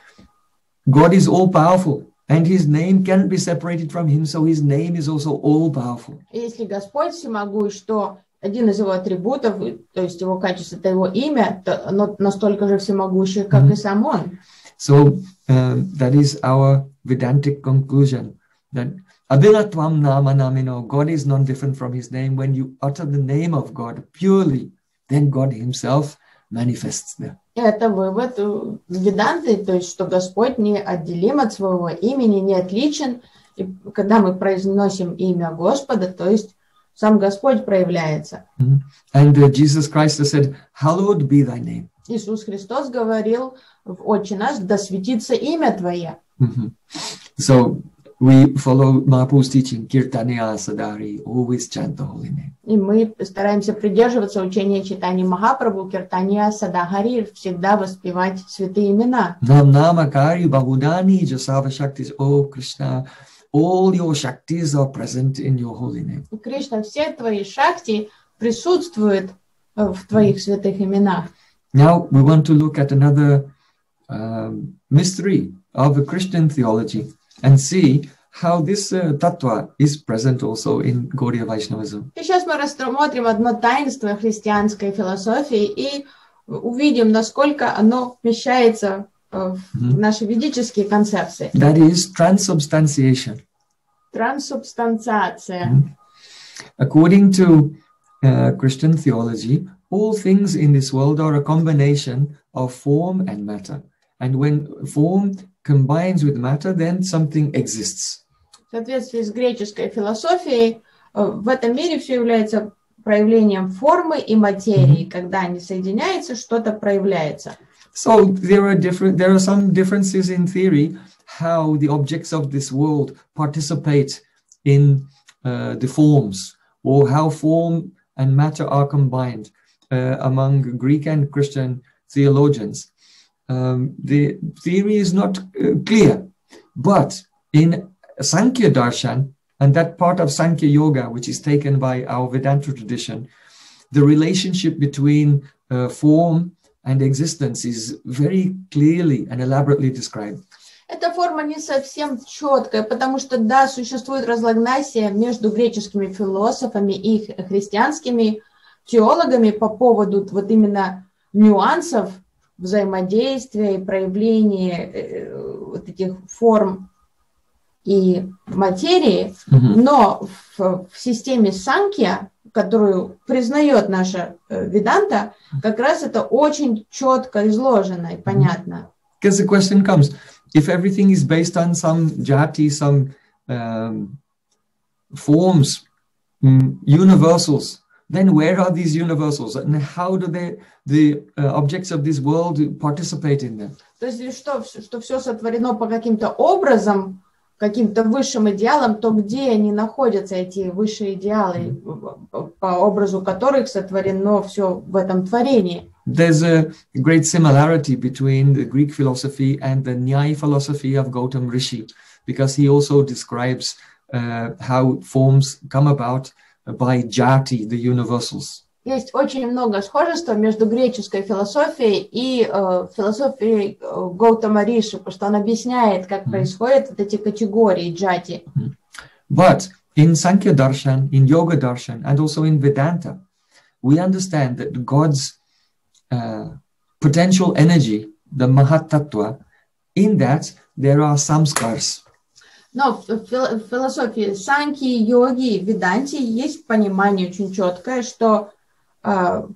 God is all-powerful, and his name cannot be separated from him, so his name is also all-powerful. И если Господь всемогущ, то один из его атрибутов, то есть его качество, это его имя, то оно настолько же всемогущее, как Мгм. и сам Он. So um, that is our Vedantic conclusion, that Abhinatvam Nama Namino, God is non-different from his name. When you utter the name of God purely, then God himself manifests there. И это вывод у Веданты, то есть что Господь не отделим от своего имени, не отличен. И когда мы произносим имя Господа, то есть сам Господь проявляется. Mhm. And uh, Jesus Christ has said, hallowed be thy name. Иисус Христос говорил в «Отче наш, да светится имя Твое». Mhm. So we follow Mahaprabhu's teaching, Kirtaniya Sadari, always chant the holy name. И мы стараемся придерживаться учения читания Махапрабху, Киртания, Садагари, всегда воспевать святые имена. Nam Namakari Bahudani Jasava Shaktis, oh Krishna, all your Shaktis are present in your holy name. И, Кришна, все твои шакти присутствуют э, в твоих святых именах. Now we want to look at another um, mystery of the Christian theology and see how this uh, tattva is present also in Gaudiya Vaishnavism. И сейчас мы рассмотрим одно таинство христианской философии и увидим, насколько оно вмещается э, в наши ведические концепции. That is transubstantiation. Трансубстанциация. According to uh, Christian theology, all things in this world are a combination of form and matter. And when form combines with matter, then something exists. В соответствии с греческой философией, э, в этом мире все является проявлением формы и материи. Когда они соединяются, что-то проявляется. So there are different, there are some differences in theory how the objects of this world participate in uh, the forms, or how form and matter are combined uh, among Greek and Christian theologians. Um, the theory is not uh, clear, but in Sankhya Darshan, and that part of Sankhya Yoga, which is taken by our Vedanta tradition, the relationship between uh, form and existence is very clearly and elaborately described. Эта форма не совсем четкая, потому что, да, существует разногласие между греческими философами и христианскими теологами по поводу вот именно нюансов взаимодействия и проявления э, вот этих форм и материи, Mhm. но в, в системе Санкья, которую признает наша э, Веданта, как раз это очень четко изложено и понятно. Because the question comes, if everything is based on some jati, some um, forms, mm, universals, then where are these universals? And how do they, the uh, objects of this world participate in them? То есть, что, что все сотворено по каким-то образом, каким-то высшим идеалам, то где они находятся, эти высшие идеалы, по образу которых сотворено все в этом творении? There's a great similarity between the Greek philosophy and the Nyaya philosophy of Gautam Rishi, because he also describes uh, how forms come about by jati, the universals. Есть очень много схожества между греческой философией и э, философией э, Гаутама Риши, потому что он объясняет, как mm-hmm. происходят вот эти категории джати. Mm-hmm. But in Sankhya Darshan, in Yoga Darshan, and also in Vedanta, we understand that God's uh, potential energy, the Mahat Tattva, in that there are samskars. Но в философии санки, йоги, веданти есть понимание очень четкое, что э,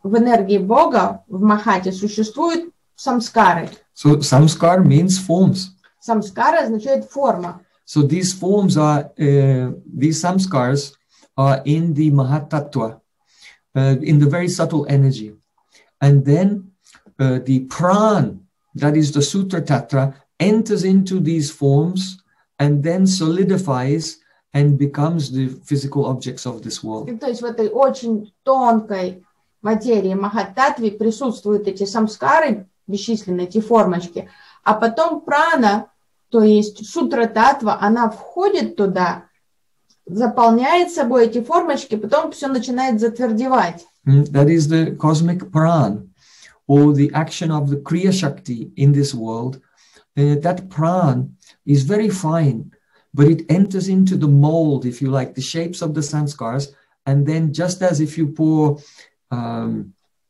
в энергии Бога, в Махате, существуют самскары. So samskar means forms. Самскара означает форма. So these forms are, uh, these samskars are in the Mahatattva, uh, in the very subtle energy. And then uh, the pran, that is the Sutra Tattva, enters into these forms and then solidifies and becomes the physical objects of this world. И, то есть в этой очень тонкой материи Махаттатвы присутствуют эти самскары, бесчисленные эти формочки, а потом прана, то есть Сутра Татва, она входит туда, заполняет собой эти формочки, потом все начинает затвердевать. That is the cosmic pran, or the action of the Kriya Shakti in this world. Uh, that pran is very fine, but it enters into the mold, if you like, the shapes of the samskars, and then just as if you pour um,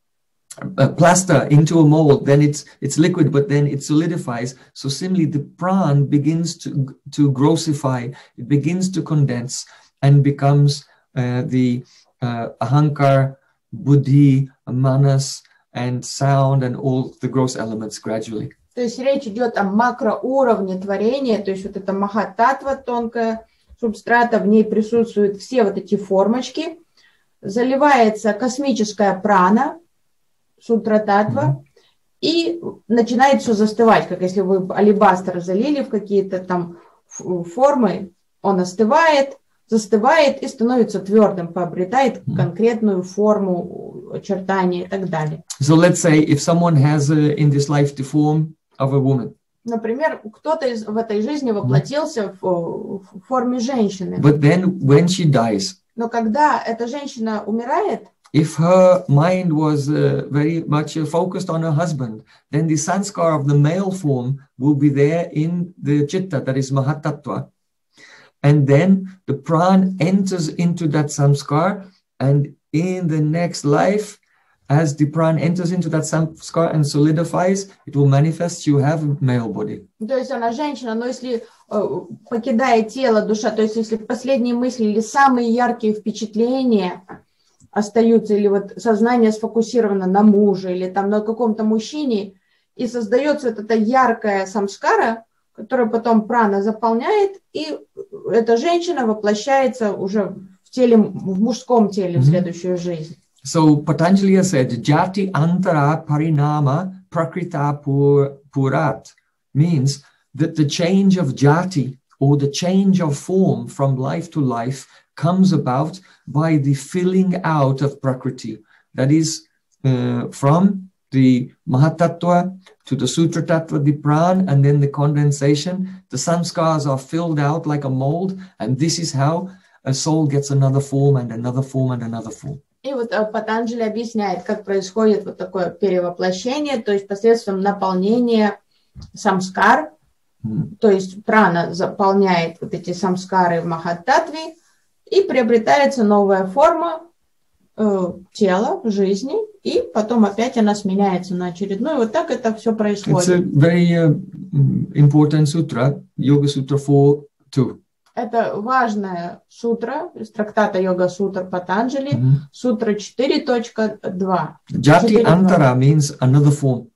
a plaster into a mold, then it's it's liquid, but then it solidifies. So similarly, the pran begins to to grossify, it begins to condense, and becomes uh, the uh, ahankar, buddhi, manas, and sound, and all the gross elements gradually. То есть речь идет о макроуровне творения, то есть вот эта махаттатва, тонкая субстрата, в ней присутствуют все вот эти формочки, заливается космическая прана, сутра-татва, mm-hmm. и начинает все застывать, как если вы алебастр залили в какие-то там формы, он остывает, застывает и становится твердым, приобретает mm-hmm. конкретную форму, очертания и так далее. So let's say if someone has uh, in this life the form of a woman. Например, кто-то из, в этой жизни воплотился в, в форме женщины. But then when she dies, но когда эта женщина умирает, if her mind was uh, very much uh, focused on her husband, then the sanskar of the male form will be there in the chitta, that is Mahatattva. And then the pran enters into that samskar, and in the next life, as the pran enters into that samskar and solidifies, it will manifest, you have a male body. То есть она женщина, но если покидая тело, душа, то есть если последние мысли или самые яркие впечатления остаются, или вот сознание сфокусировано на муже или там на каком-то мужчине, и создается вот эта яркая самскара, которая потом прана заполняет, и эта женщина воплощается уже в теле, в мужском теле, mm-hmm. в следующую жизнь. So Patanjali said, Jati Antara Parinama Prakrita Pur, Purat, means that the change of jati, or the change of form from life to life, comes about by the filling out of Prakriti. That is, uh, from the Mahatattva to the Sutra Tattva, the Pran, and then the condensation. The samskars are filled out like a mold, and this is how a soul gets another form and another form and another form. И вот Патанджали объясняет, как происходит вот такое перевоплощение, то есть посредством наполнения самскар, mm. то есть прана заполняет вот эти самскары в Махаттатве, и приобретается новая форма э, тела, жизни, и потом опять она сменяется на очередную. Вот так это все происходит. It's a very uh, important sutra, Yoga Sutra four two. Это важная сутра из трактата Йога Сутра Патанджали, mm-hmm. сутра четыре точка два. Jati Antara means another form.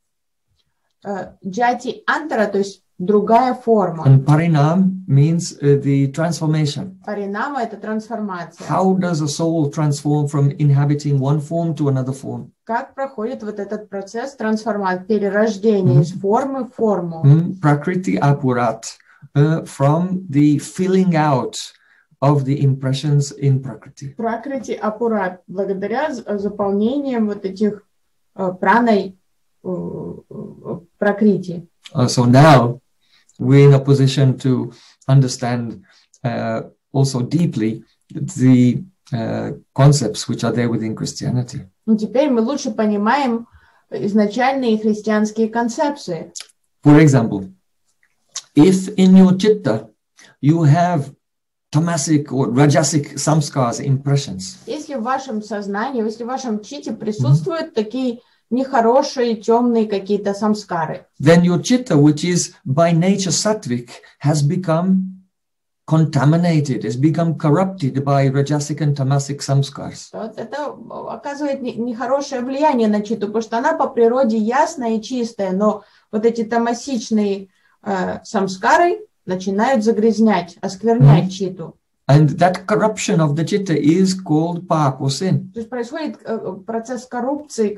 Jati Antara, то есть другая форма. And Parinam means uh, the transformation. Паринама — это трансформация. How does a soul transform from inhabiting one form to another form? Как проходит вот этот процесс трансформации, перерождения mm-hmm. из формы в форму? Mm-hmm. Prakriti Apurat. Uh, from the filling out of the impressions in Prakriti. Prakriti Апурат, благодаря заполнением вот этих uh, праной uh, Prakriti. Uh, so now we're in a position to understand uh, also deeply the uh, concepts which are there within Christianity. Ну, теперь мы лучше понимаем изначальные христианские концепции. For example, if in your chitta you have tamasic or rajasic samskars, impressions. Если в вашем сознании, если в вашем читте присутствуют mm-hmm. такие нехорошие, темные какие-то самскары, then your chitta, which is by nature sattvic, has become contaminated, has become corrupted by rajasic and tamasic samskars. Вот это оказывает нехорошее влияние на читу, потому что она по природе ясная и чистая, но вот эти тамасичные э, самскары начинают загрязнять, осквернять mm-hmm. читу. And that corruption of the chitta is called pap or sin. То есть происходит процесс коррупции,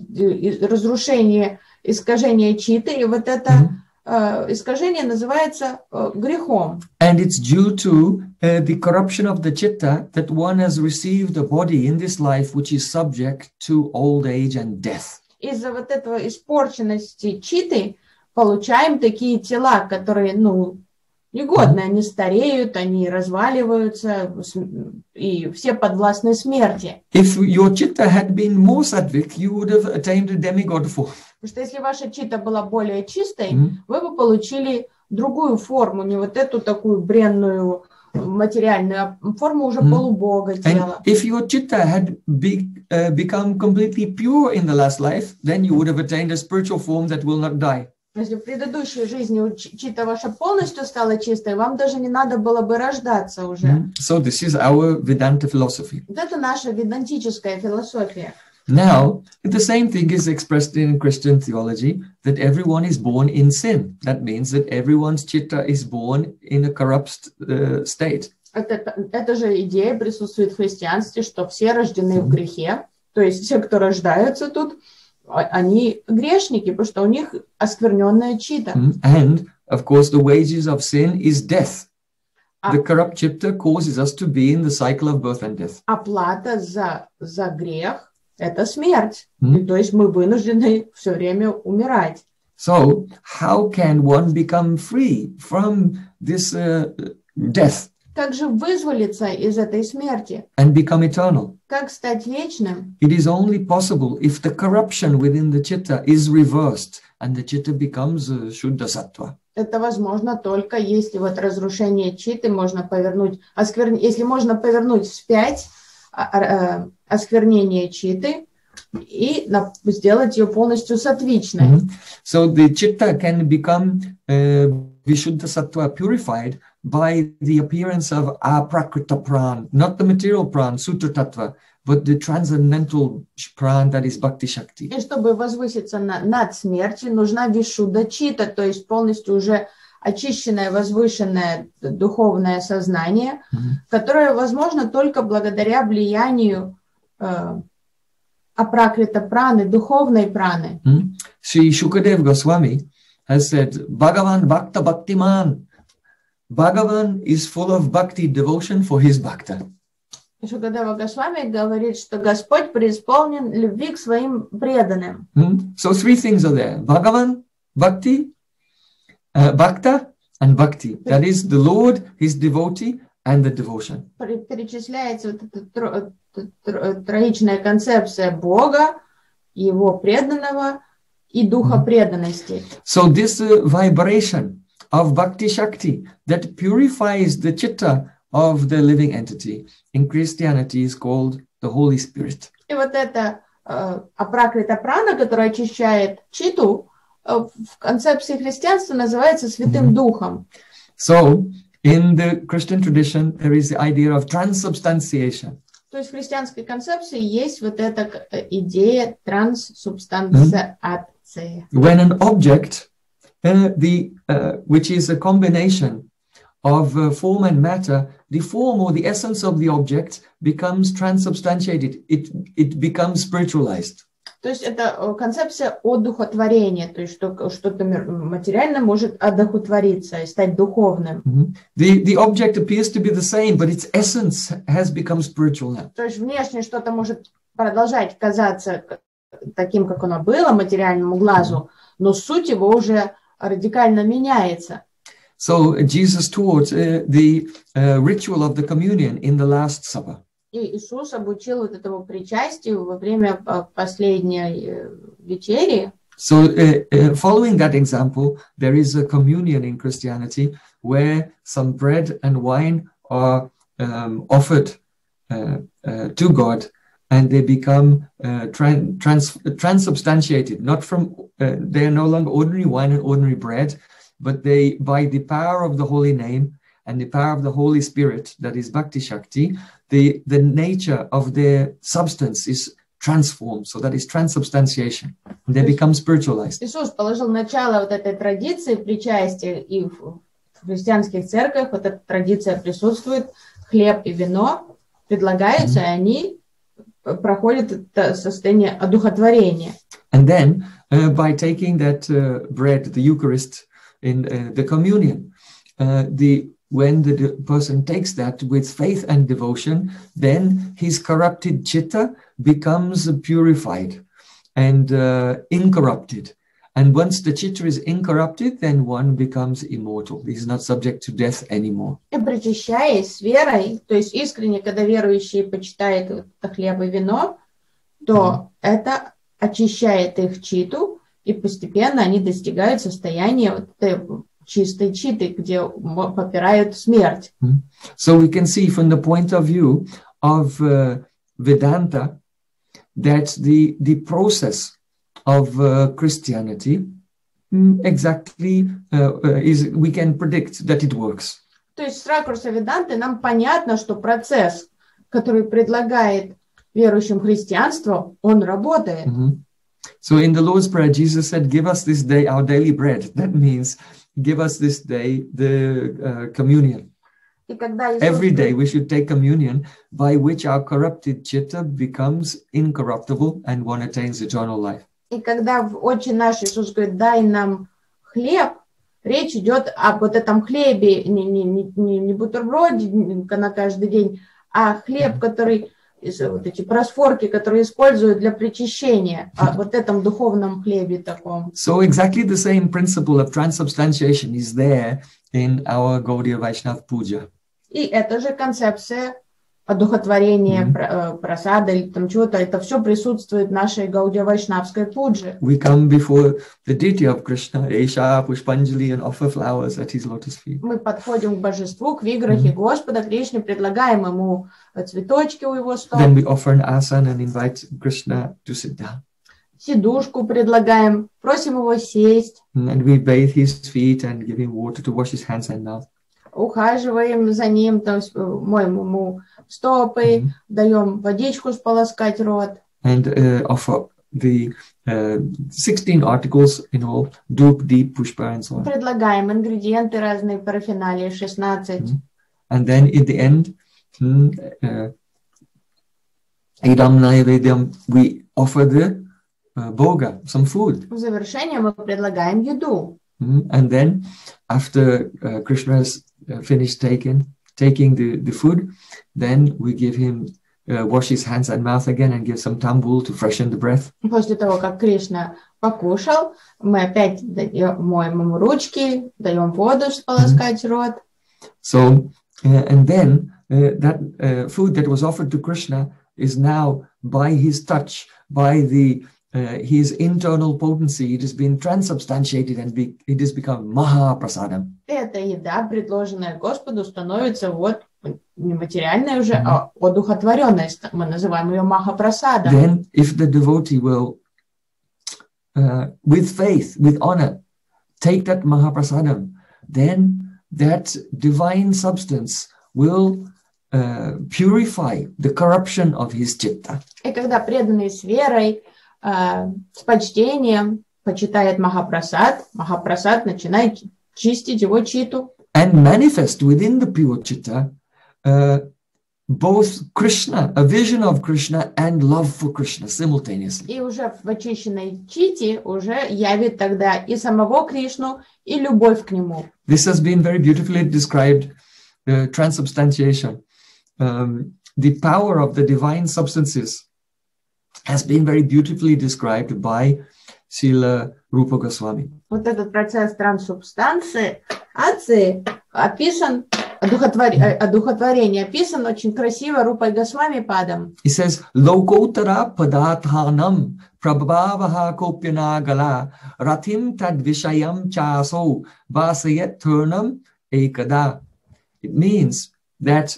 разрушения, искажения читы, и вот это mm-hmm. искажение называется грехом. And it's due to uh, the corruption of the chitta that one has received a body in this life which is subject to old age and death. Из-за вот этого испорченности читы получаем такие тела, которые, ну, негодные, они стареют, они разваливаются, и все подвластны смерти. If your chitta had been more sattvic, you would have attained a demigod form. Потому что если ваша чита была более чистой, mm-hmm. вы бы получили другую форму, не вот эту такую бренную материальную, а форму уже mm-hmm. полубога тела. And if your chitta had be, uh, become completely pure in the last life, then you would have attained a spiritual form that will not die. Если в предыдущей жизни чита ваша полностью стала чистой, вам даже не надо было бы рождаться уже. Mm-hmm. So this is our Vedanta philosophy. Вот это наша ведантическая философия. Now, the same thing is expressed in Christian theology, that everyone is born in sin. That means that everyone's chitta is born in a corrupt uh, state. Это, эта же идея присутствует в христианстве, что все рождены mm-hmm. в грехе, то есть все, кто рождаются тут, они грешники, потому что у них оскверненная чита. And, of course, the wages of sin is death. The corrupt chitta causes us to be in the cycle of birth and death. Оплата за, за грех – это смерть. Mm-hmm. То есть мы вынуждены все время умирать. So, how can one become free from this uh, death? Как же вызволиться из этой смерти? And become eternal? Как стать вечным? It is only possible if the corruption within the chitta is reversed and the chitta becomes uh, Shuddha Sattva. Это возможно только если вот разрушение читы можно повернуть, осквер... если можно повернуть вспять осквернение читы и сделать ее полностью сатвичной. Mm-hmm. So the chitta can become uh, Vishuddha Sattva purified by the appearance of aprakrita pran, not the material pran, sutra tattva, but the transcendental pran that is bhakti shakti. И чтобы возвыситься на, над смертью, нужна вишудда чита, то есть полностью уже очищенное, возвышенное духовное сознание, mm-hmm. которое возможно только благодаря влиянию э, апракрита праны, духовной праны. Mm-hmm. Sri Shukadev Goswami has said, Bhagavan Bhakta Bhaktiman. Bhagavan is full of bhakti devotion for his bhakta. Шукадева Госвами говорит, что Господь преисполнен любви к своим преданным. Mm-hmm. So three things are there: Bhagavan, Bhakti, uh, Bhakta, and Bhakti. That is the Lord, His devotee, and the devotion. Перечисляется вот эта тро, тро, троичная концепция Бога, Его преданного и Духа mm-hmm. преданности. So this uh, vibration of Bhakti Shakti that purifies the chitta of the living entity in Christianity is called the Holy Spirit. И вот эта э, апракрита прана, которая очищает читу, э, в концепции христианства называется Святым mm-hmm. Духом. So, in the Christian tradition, there is the idea of transubstantiation. То есть в христианской концепции есть вот эта идея трансубстанциации. When an object, uh, the uh, which is a combination of uh, form and matter, the form or the essence of the object becomes transubstantiated. It it becomes spiritualized. То есть это концепция одухотворения, то есть что что-то материальное может одухотвориться и стать духовным. Mm-hmm. The the object appears to be the same, but its essence has become spiritual now. То есть внешне что-то может продолжать казаться таким, как оно было материальному глазу, но суть его уже радикально меняется. So Jesus taught uh, the uh, ritual of the communion in the Last Supper. И Иисус обучил вот этому причастию во время последней вечери. So uh, uh, following that example, there is a communion in Christianity where some bread and wine are um, offered uh, uh, to God, and they become uh, trans, trans, transubstantiated, not from, uh, they are no longer ordinary wine and ordinary bread, but they, by the power of the holy name and the power of the Holy Spirit, that is Bhakti Shakti, the, the nature of their substance is transformed. So that is transubstantiation. They become spiritualized. Иисус положил начало вот этой традиции причастия, и в христианских церквях вот эта традиция присутствует, хлеб и вино предлагаются, mm-hmm. и они проходят это состояние одухотворения. And then, uh, by taking that uh, bread, the Eucharist, in uh, the communion, uh, the when the, the person takes that with faith and devotion, then his corrupted chitta becomes purified and uh, incorrupted. And once the chitta is incorrupted, then one becomes immortal. He is not subject to death anymore. И причащаясь с верой, то есть искренне, когда верующие почитают это хлеб и вино, то mm-hmm. это очищает их читу, и постепенно они достигают состояния вот этой чистой читы, где попирают смерть. Mm-hmm. So we can see from the point of view of uh, Vedanta that the, the process of uh, Christianity exactly uh, uh, is, we can predict that it works. То есть с ракурса Веданты нам понятно, что процесс, который предлагает верующим христианство, он работает. Mm-hmm. So in the Lord's Prayer, Jesus said, give us this day our daily bread. That means give us this day the uh, communion. И когда Иисус... Every day we should take communion, by which our corrupted chitta becomes incorruptible and one attains eternal life. И когда в Отче наш Иисус говорит, дай нам хлеб, речь идет об вот этом хлебе, не, не, не, не бутерброде на каждый день, а хлеб, который, вот эти просфорки, которые используют для причащения, о вот этом духовном хлебе таком. So exactly the same principle of transubstantiation is there in our Gaudiya Vaishnava Puja. И эта же концепция одухотворения, mm-hmm. просада или там чего-то, это все присутствует в нашей Гаудия-Вайшнавской пудже. We come before the deity of Krishna, Esha, Pushpanjali, and offer flowers at his lotus feet. Мы подходим к божеству, к виграхе mm-hmm. Господа Кришне, предлагаем ему цветочки у его стола. Then we offer an asana and invite Krishna to sit down. Сидушку предлагаем, просим его сесть. And we bathe his feet and give him water to wash his hands and mouth. Ухаживаем за ним, то есть моем ему стопы, mm-hmm. даем водичку сполоскать рот. And uh, offer the uh, sixteen articles in all, dup, deep, pushpa, and so on. Предлагаем ингредиенты разные, парафиналии, шестнадцать. Mm-hmm. And then in the end, uh, Idam Naivedyam, we offer the uh, boga, some food. В завершение мы предлагаем еду. Mm-hmm. And then after uh, Krishna has uh, finished taking taking the, the food, then we give him, uh, wash his hands and mouth again and give some tambul to freshen the breath. После того, как Кришна покушал, мы опять даем, моем ему ручки, даем воду сполоскать mm-hmm. рот. So, uh, and then uh, that uh, food that was offered to Krishna is now by his touch, by the Uh, his internal potency, it has been transubstantiated and be, it has become Mahaprasadam. Эта еда, предложенная Господу, становится вот не материальной уже, mm-hmm. а одухотворенной. Мы называем ее Махапрасадом. Then, if the devotee will, uh, with faith, with honor, take that Mahaprasadam, then that divine substance will uh, purify the corruption of his chitta. И когда преданный с верой, Uh, с почтением почитает Махапрасад, Махапрасад начинает чистить его читу. And manifest within the pure chitta uh, both Krishna, a vision of Krishna and love for Krishna simultaneously. И уже в очищенной чите уже явит тогда и самого Кришну, и любовь к нему. This has been very beautifully described, uh, transubstantiation. Um, the power of the divine substances has been very beautifully described by Srila Rupa Goswami. Вот этот процесс трансубстанции описан, одухотворение описан очень красиво Рупой Госвами Падом. He says, Lokotara padathanam prabhavaha kopyana gala ratim tad vishayam chaso vasayat turnam ekada. It means that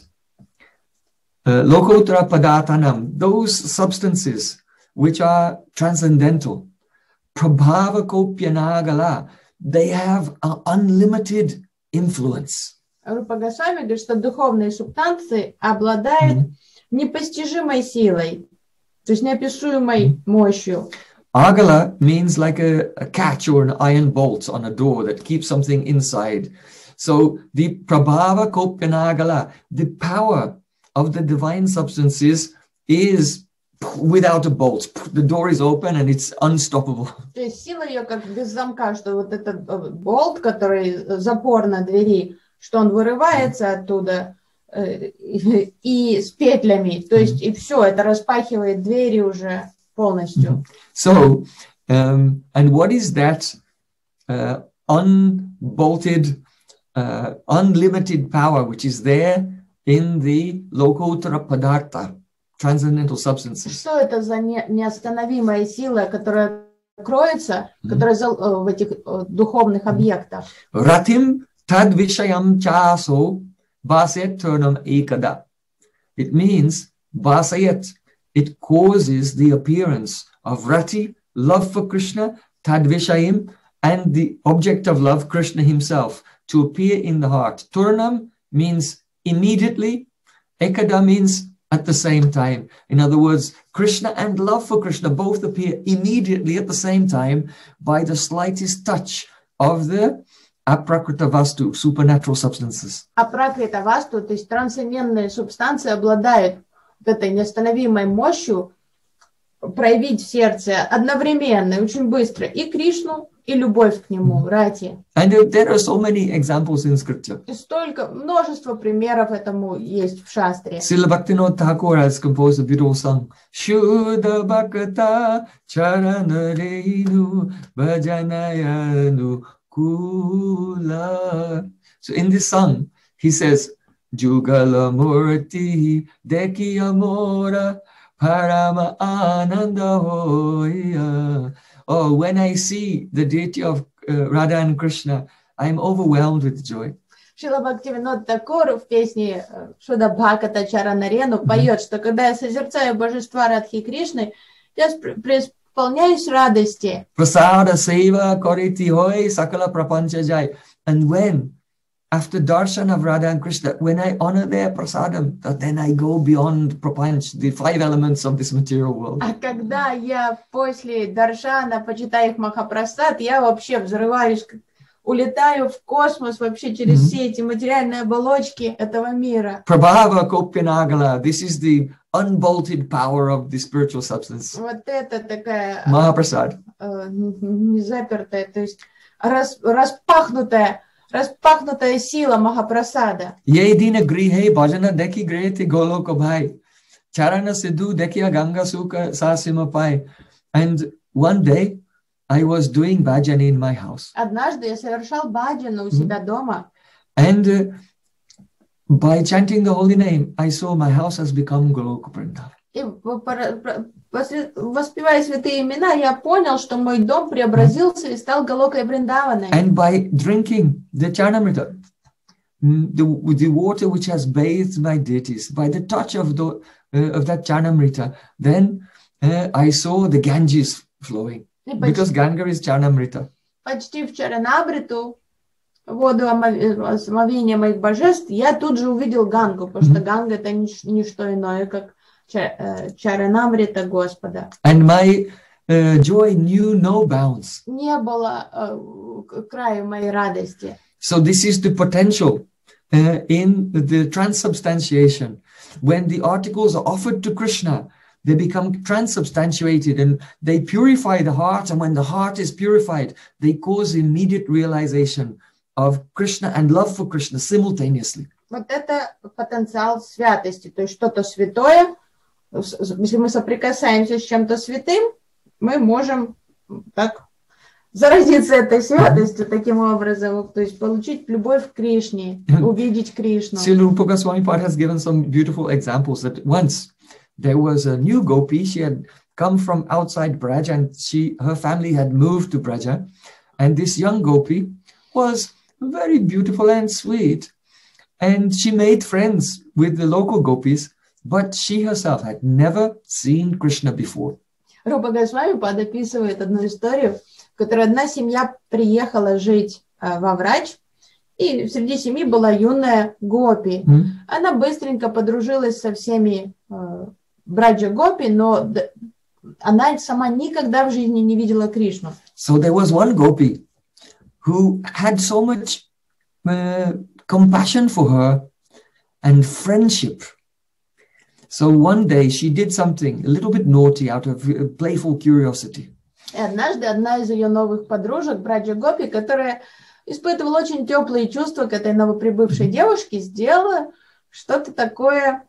Uh, Lokotara padathanam, those substances which are transcendental, prabhava kopyanagala, they have an unlimited influence. Рупа Госвами говорит, что духовные субстанции обладают Mm. непостижимой силой, то есть неописуемой мощью. Agala means like a, a catch or an iron bolt on a door that keeps something inside. So the Prabhava Kopyanagala, the power of the divine substances is without a bolt. The door is open and it's unstoppable. То есть сила ее как без замка, что вот этот болт, который запор на двери, что он вырывается оттуда э, и, и с петлями, то есть и все, это распахивает двери уже полностью. So, um, and what is that uh, unbolted, uh, unlimited power which is there in the Lokottara Padartha, transcendental substances? Что это за не, неостановимая сила, которая кроется, mm-hmm. которая за, в этих э, духовных объектах? Ratim tad vishayam chaso vasayat turnam ekada. It means vasayat. It causes the appearance of rati, love for Krishna, tad vishayim, and the object of love, Krishna himself, to appear in the heart. Turnam means immediately. Ekada means at the same time. In other words, Krishna and love for Krishna both appear immediately at the same time by the slightest touch of the aprakrita vastu, supernatural substances. Апракрита васту, то есть трансцендентные субстанции, обладают вот этой неостановимой мощью проявить в сердце одновременно, очень быстро, и Кришну, и любовь к нему, рати. And there are so many examples in scripture. И столько, множество примеров этому есть в шастре. Srila Bhaktivinoda Thakur has composed a beautiful song. Shuddha Bhakta Charana Reinu Bhajanayanu Kula. So in this song, he says, Jugala Murti Deki Amora Parama Ananda Hoya. Oh, when I see the deity of uh, Radha and Krishna, I am overwhelmed with joy. Шрила Бхактивинод Такур в песне Шуда Бхаката Чаранарену поет, что когда я созерцаю божества Радхи и Кришны, я преисполняюсь радости. Prasada seva koriti hoy sakala prapancha jai. And when, after darshan of Radha and Krishna, when I honor their prasadam, then I go beyond prapanch, the five elements of this material world. А когда я после даршана почитаю их Махапрасад, я вообще взрываюсь, улетаю в космос вообще через mm-hmm. все эти материальные оболочки этого мира. Prabhava Kopyanagala, this is the unbolted power of the spiritual substance. Вот это такая Mahaprasad. Э, не запертая, то есть рас, распахнутая, распахнутая сила Махапрасада. Ye dina grihe bhajana deki grete goloko bhai. Charana siddhu dekya ganga sukha sasima pai. And one day, I was doing bhajan in my house. Однажды я совершал баджану у себя дома. And uh, by chanting the holy name, I saw my house has become Goloka Vrindavan. И воспевая святые имена, я понял, что мой дом преобразился и стал Галокой Вриндаваной. And by drinking the Charnamrita, the, the water which has bathed my deities, by the touch of, the, uh, of that Charnamrita, then uh, I saw the Ganges flowing. Because Ganga is Charnamrita. Почти в Чаранамриту, воду омовения моих божеств, я тут же увидел Гангу, потому что Ганга это не что иное, как Чаранамрита Господа. And my uh, joy knew no bounds. Не было uh, краю моей радости. So this is the potential uh, in the transubstantiation. When the articles are offered to Krishna, they become transubstantiated and they purify the heart. And when the heart is purified, they cause immediate realization of Krishna and love for Krishna simultaneously. Вот это потенциал святости. То есть что-то святое, если мы соприкасаемся с чем-то святым, мы можем так заразиться этой святостью таким образом, то есть получить любовь к Кришне, увидеть Кришну. Srila Rupa Goswami Pad has given some beautiful examples that once there was a new gopi. She had come from outside Braj and she, her family had moved to Braja. And this young gopi was very beautiful and sweet. And she made friends with the local gopis, but she herself had never seen Krishna before. Рупа Госвами подописывает одну историю, в которой одна семья приехала жить э, во Врач, И среди семьи была юная Гопи. Mm. Она быстренько подружилась со всеми э, браджа Гопи, но д- она сама никогда в жизни не видела Кришну. So there was one Gopi who had so much uh, compassion for her and friendship. So one day she did something a little bit naughty out of uh, playful curiosity. И однажды одна из ее новых подружек, браджа Гопи, которая испытывала очень теплые чувства к этой новоприбывшей девушке, сделала что-то такое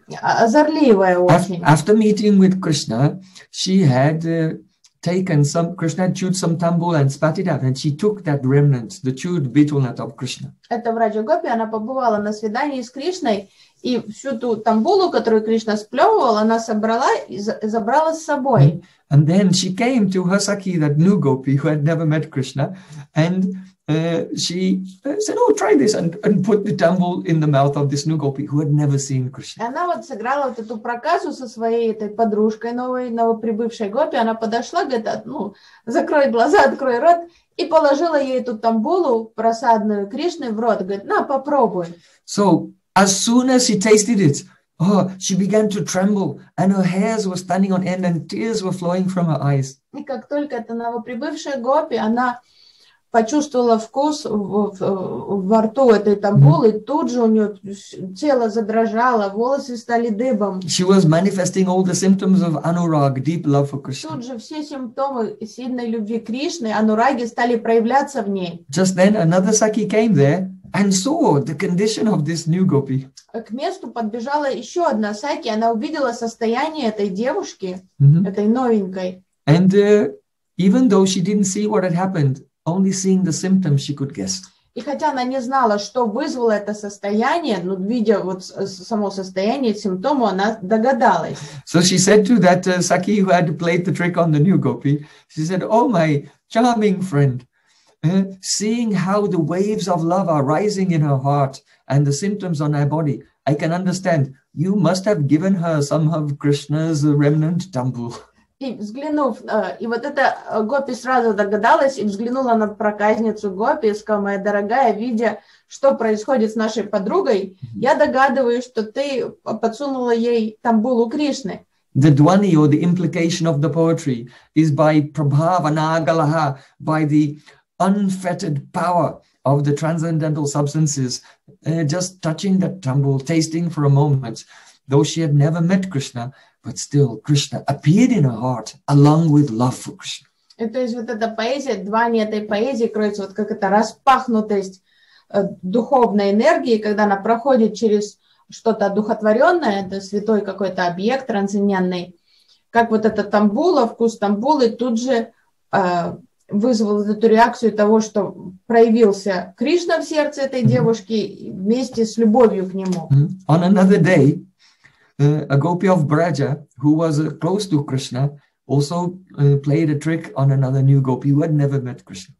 озорливое очень. After meeting with Krishna, she had uh, taken some, Krishna had chewed some tambul and spat it out, and she took that remnant, the chewed betel nut of Krishna. Эта браджа Гопи, она побывала на свидании с Кришной, и всю ту тамбулу, которую Кришна сплевывал, она собрала и забрала с собой. And then she came to her Saki, that new Gopi who had never met Krishna, and uh, she uh, said, oh, try this, and, and put the tambul in the mouth of this new Gopi who had never seen Krishna. И она вот сыграла вот эту проказу со своей этой подружкой новой, новоприбывшей Гопи. Она подошла, говорит, ну, закрой глаза, открой рот, и положила ей эту тамбулу просадную Кришны в рот. Говорит, на, попробуй. So as soon as she tasted it, oh, she began to tremble, and her hairs were standing on end, and tears were flowing from her eyes. И как только эта новоприбывшая Гопи, она почувствовала вкус в, в, во рту этой тамбулы, mm-hmm. тут же у нее тело задрожало, волосы стали дыбом. She was manifesting all the symptoms of anurag, deep love for Krishna. Тут же все симптомы сильной любви к Кришне, анураги, стали проявляться в ней. Just then another Saki came there and saw the condition of this new Gopi. К месту подбежала еще одна Саки, она увидела состояние этой девушки, mm-hmm. этой новенькой. And uh, even though she didn't see what had happened, only seeing the symptoms she could guess. И хотя она не знала, что вызвало это состояние, но видя вот само состояние, симптомы, она догадалась. So she said to that uh, Saki who had played the trick on the new Gopi, she said, oh, my charming friend, uh, seeing how the waves of love are rising in her heart and the symptoms on her body, I can understand. You must have given her some of Krishna's remnant tambul. И взглянув, и вот эта Гопи сразу догадалась и взглянула на проказницу Гопи и сказала, моя дорогая, видя, что происходит с нашей подругой, я догадываюсь, что ты подсунула ей тамбулу Кришны. The dhwani, or the implication of the poetry, is by prabhavanagalaha, by the unfettered power of the transcendental substances, uh, just touching that tambul, tasting for a moment, though she had never met Krishna, but still Krishna appeared in her heart along with love for Krishna. И то есть вот эта поэзия, двани этой поэзии кроется вот как эта распахнутость э, духовной энергии, когда она проходит через что-то одухотворенное, это святой какой-то объект трансцендентный, как вот эта тамбула, вкус тамбулы тут же э, вызвал эту реакцию того, что проявился Кришна в сердце этой девушки вместе с любовью к нему. On another day, Uh, a Gopi of Braja, who was uh, close to Krishna, also uh, played a trick on another new Gopi who had never met Krishna.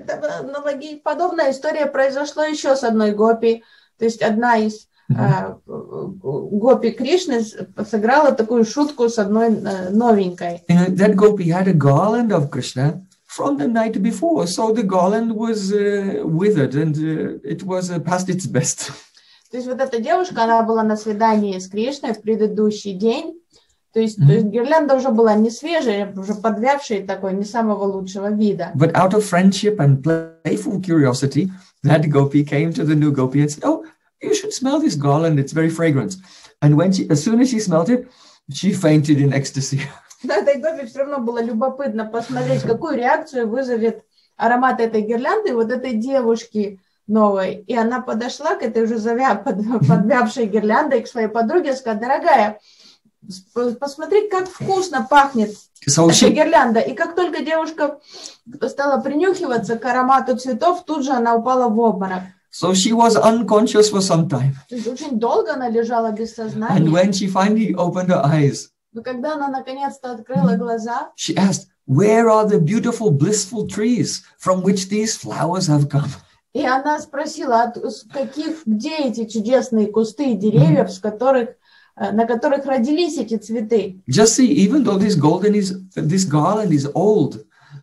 И подобная история произошла еще с одной Гопи. То есть одна из mm-hmm. uh, Гопи Кришны сыграла такую шутку с одной uh, новенькой. You know, that Gopi had a garland of Krishna from the night before, so the garland was uh, withered and uh, it was uh, past its best. То есть вот эта девушка, она была на свидании с Кришной в предыдущий день. То есть, mm-hmm. то есть гирлянда уже была не свежая, уже подвявшая такой, не самого лучшего вида. But out of friendship and playful curiosity, that Gopi came to the new Gopi and said, oh, you should smell this garland, it's very fragrant. And when she, as soon as she smelled it, she fainted in ecstasy. Да, этой Гопи все равно было любопытно посмотреть, какую реакцию вызовет аромат этой гирлянды вот этой девушки новой. И она подошла к этой уже завя... под... подвявшей гирляндой к своей подруге и сказала, дорогая, посмотри, как вкусно пахнет so эта she... гирлянда. И как только девушка стала принюхиваться к аромату цветов, тут же она упала в обморок. So she was unconscious for some time. То есть очень долго она лежала без сознания. And when she finally opened her eyes, но когда она наконец-то открыла глаза, she asked, where are the beautiful, blissful trees from which these flowers have come? И она спросила, каких, где эти чудесные кусты и деревья, mm-hmm. с которых, на которых родились эти цветы. Just see, even though this golden is, this garland is old,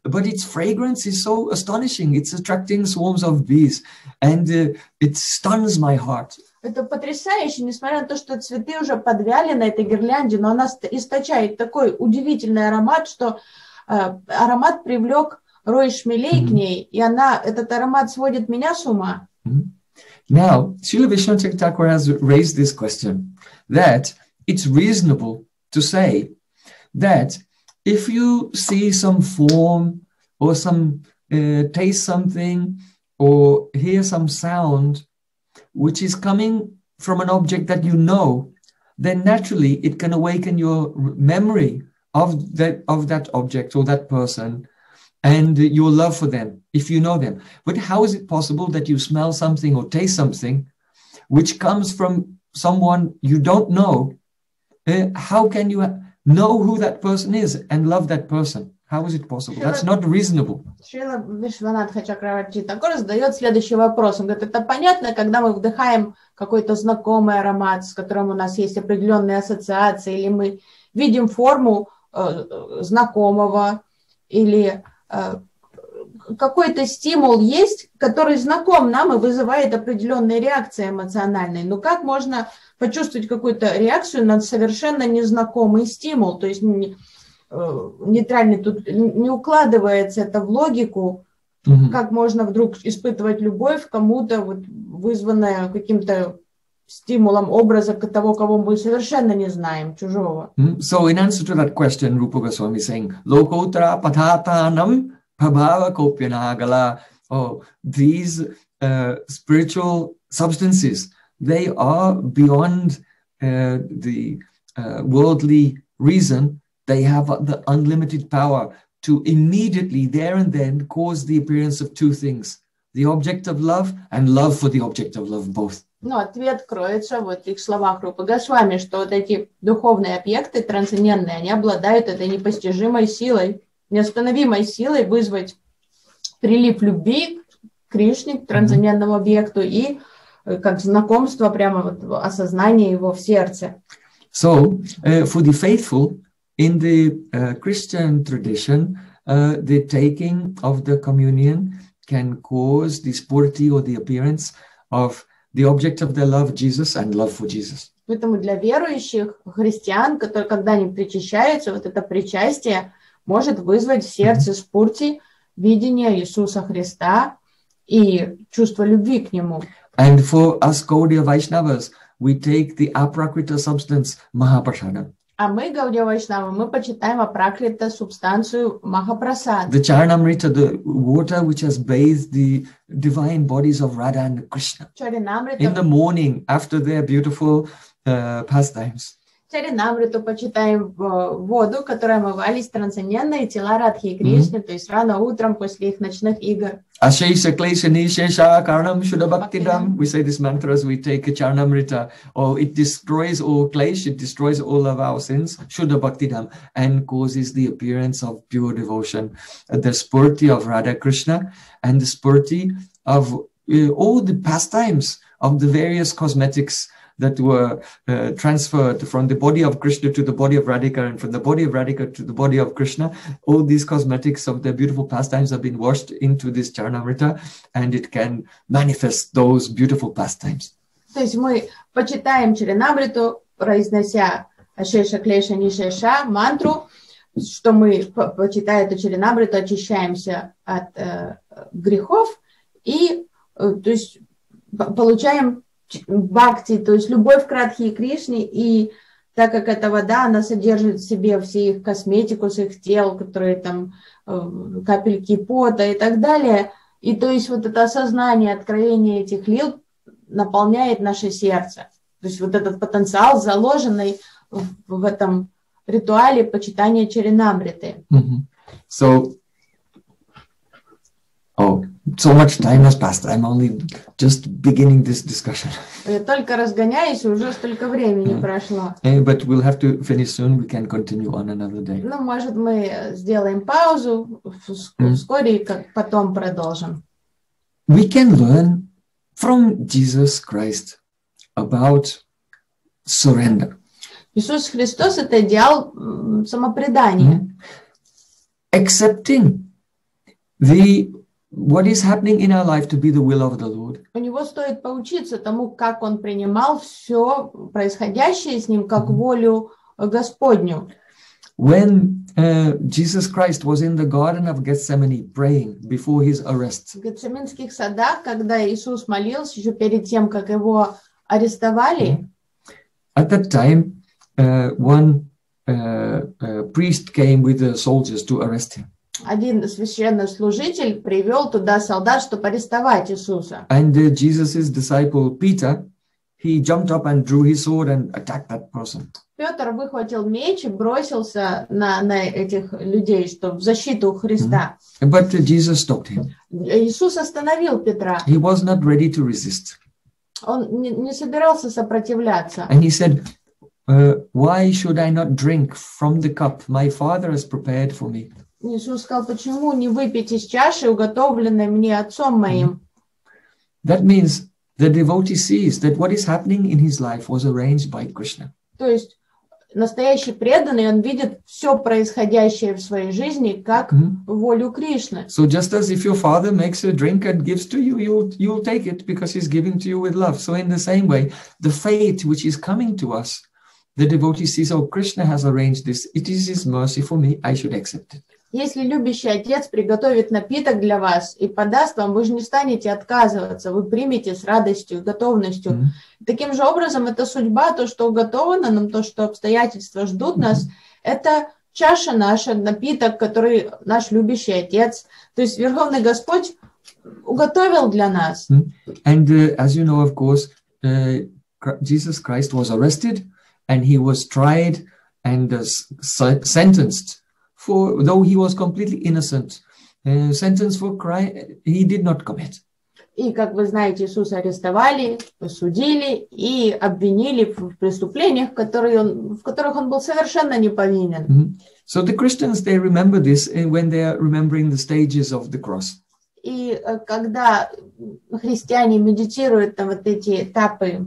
but its fragrance is so astonishing. It's attracting swarms of bees, and uh, it stuns my heart. Это потрясающе, несмотря на то, что цветы уже подвяли на этой гирлянде, но она источает такой удивительный аромат, что э, аромат привлек рой шмелей mm-hmm. к ней, и она, этот аромат сводит меня с ума. Mm-hmm. Now, Srila Vishwanath Thakur has raised this question, that it's reasonable to say that if you see some form or some uh, taste something or hear some sound which is coming from an object that you know, then naturally it can awaken your memory of that, of that object or that person and your love for them, if you know them. But how is it possible that you smell something or taste something which comes from someone you don't know? Uh, how can you know who that person is and love that person? How is it possible? That's not reasonable. Шрила Вишванатха Чакраварти Такур задает следующий вопрос. Он говорит, это понятно, когда мы вдыхаем какой-то знакомый аромат, с которым у нас есть определенные ассоциации, или мы видим форму э, знакомого, или э, какой-то стимул есть, который знаком нам и вызывает определенные реакции эмоциональные. Но как можно почувствовать какую-то реакцию на совершенно незнакомый стимул? То есть нейтральный тут не укладывается это в логику, mm-hmm. как можно вдруг испытывать любовь к кому-то, вот, вызванная каким-то стимулом образа того, кого мы совершенно не знаем, чужого. Mm-hmm. So in answer to that question, Rupa Goswami is saying, Lokottara pathatanam prabhava kopyanagala. Oh, these uh, spiritual substances, they are beyond uh, the uh, worldly reason. They have the unlimited power to immediately, there and then, cause the appearance of two things, the object of love and love for the object of love, both. Ну, ответ кроется в этих словах Рупы Госвами, что вот эти духовные объекты трансцендентные, они обладают этой непостижимой силой, неостановимой силой вызвать прилив любви к Кришне, к трансцендентному объекту, и как знакомство, прямо вот осознание его в сердце. So, uh, for the faithful, in the uh, Christian tradition, uh, the taking of the communion can cause the spurti or the appearance of the object of their love, Jesus, and love for Jesus. Поэтому для верующих христиан, которые, когда они причащаются, вот это причастие может вызвать в сердце mm-hmm. спурти видение Иисуса Христа и чувство любви к Нему. And for us Gaudiya Vaishnavas, we take the aprakrita substance Mahaprasada. А мы, Гаудия Вайшнава, мы почитаем апракрита субстанцию Махапрасад. The Charanamrita, the water which has bathed the divine bodies of Radha and Krishna. In the morning, after their beautiful uh, pastimes. Чаринамриту почитаем воду, которая омывались трансцендентные тела Радхи и Кришны, mm-hmm. то есть рано утром после их ночных игр. Ashesha klesha nishesha karanam shuddha bhaktidam. We say this mantra as we take a Charanamrita. Oh, it destroys all klesh, it destroys all of our sins, shuddha bhaktidam, and causes the appearance of pure devotion. The spurti of Radha Krishna and the spurti of uh, all the pastimes of the various cosmetics that were uh, transferred from the body of Krishna to the body of Radhika, and from the body of Radhika to the body of Krishna. All these cosmetics of their beautiful pastimes have been washed into this Charanamrita, and it can manifest those beautiful pastimes. То есть мы почитаем Чаринамриту, произнося Ашеша Клеша Нишеша мантру, что мы, почитая эту Чаринамриту, очищаемся от э, грехов и э, то есть получаем бхакти, то есть любовь к Радхе и Кришне, и так как эта вода, она содержит в себе все их косметику с их тел, которые там капельки пота и так далее, и то есть вот это осознание, откровение этих лил наполняет наше сердце. То есть вот этот потенциал, заложенный в, в этом ритуале почитания Чаринамриты. Mm-hmm. So, oh. So much time has passed. I'm only just beginning this discussion. Я только разгоняюсь, уже столько времени yeah. прошло. Yeah, but we'll have to finish soon. We can continue on another day. Ну, может, мы сделаем паузу, вскоре и как потом продолжим. We can learn from Jesus Christ about surrender. Иисус Христос — это идеал самопредания. Mm-hmm. Accepting the what is happening in our life to be the will of the Lord. У него стоит поучиться тому, как он принимал все происходящее с ним как волю Господню. When uh, Jesus Christ was in the Garden of Gethsemane praying before his arrest, В Гетсеманских садах, когда Иисус молился еще перед тем, как его арестовали, at that time, uh, one uh, uh, priest came with the soldiers to arrest him. один священнослужитель привел туда солдат, чтобы арестовать Иисуса. And uh, Jesus' disciple Peter, he jumped up and drew his sword and attacked that person. Петр выхватил меч и бросился на, на этих людей, что в защиту Христа. Mm-hmm. But uh, Jesus stopped him. Иисус остановил Петра. He was not ready to resist. Он не, не собирался сопротивляться. And he said, uh, why should I not drink from the cup my Father has prepared for me? Иисус сказал, почему не выпить из чаши, уготовленной мне Отцом моим? That means the devotee sees that what is happening in his life was arranged by Krishna. То есть настоящий преданный, он видит все происходящее в своей жизни как Mm-hmm. волю Кришны. So just as if your father makes a drink and gives to you, you'll, you'll take it because he's giving to you with love. So in the same way, the fate which is coming to us, the devotee sees, oh, Krishna has arranged this. It is his mercy for me. I should accept it. Если любящий отец приготовит напиток для вас и подаст вам, вы же не станете отказываться, вы примете с радостью, готовностью. Mm-hmm. Таким же образом, это судьба, то, что уготовано нам, то, что обстоятельства ждут нас, mm-hmm. это чаша наша, напиток, который наш любящий отец. То есть Верховный Господь уготовил для нас. Mm-hmm. And uh, as you know, of course, uh, Jesus Christ was arrested and he was tried and uh, sentenced. For, though he was completely innocent, uh, sentenced for crime he did not commit. И, как вы знаете, Иисуса арестовали, посудили и обвинили в преступлениях, которые он, в которых он был совершенно не повинен. Mm-hmm. So the Christians, they remember this when they are remembering the stages of the cross. И когда христиане медитируют на вот эти этапы,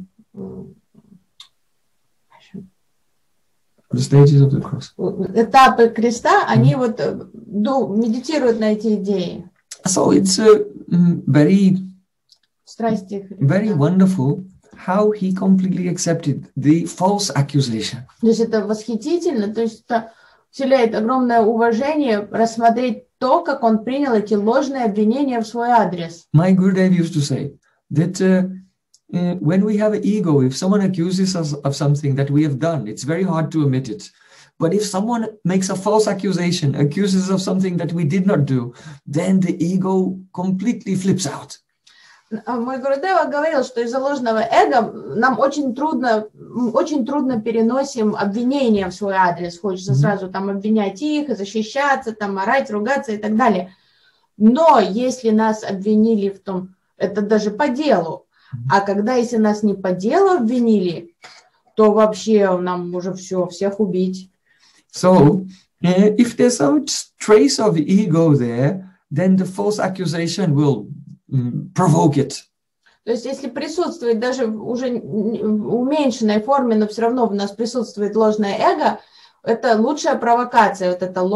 The stages of the cross. Этапы креста, mm-hmm. они вот ду, медитируют на эти идеи. So it's uh, very, Страсти very wonderful how he completely accepted the false accusation. То есть это восхитительно, то есть это вселяет огромное уважение рассмотреть то, как он принял эти ложные обвинения в свой адрес. My Gurudev used to say that uh, Uh, when we have an ego, if someone accuses us of something that we have done, it's very hard to admit it. But if someone makes a false accusation, accuses us of something that we did not do, then the ego completely flips out. Мой Гурудева говорил, что из-за ложного эго нам очень трудно, очень трудно переносим обвинения в свой адрес. Хочется mm-hmm. сразу там обвинять их, защищаться, там орать, ругаться и так далее. Но если нас обвинили в том, это даже по делу, а когда, если нас не по делу обвинили, то вообще нам уже все, всех убить. So, uh, if there's some trace of ego there, then the false accusation will um, provoke it. То есть, если присутствует даже уже в уменьшенной форме, но все равно в нас присутствует ложное эго, это лучшая провокация, вот это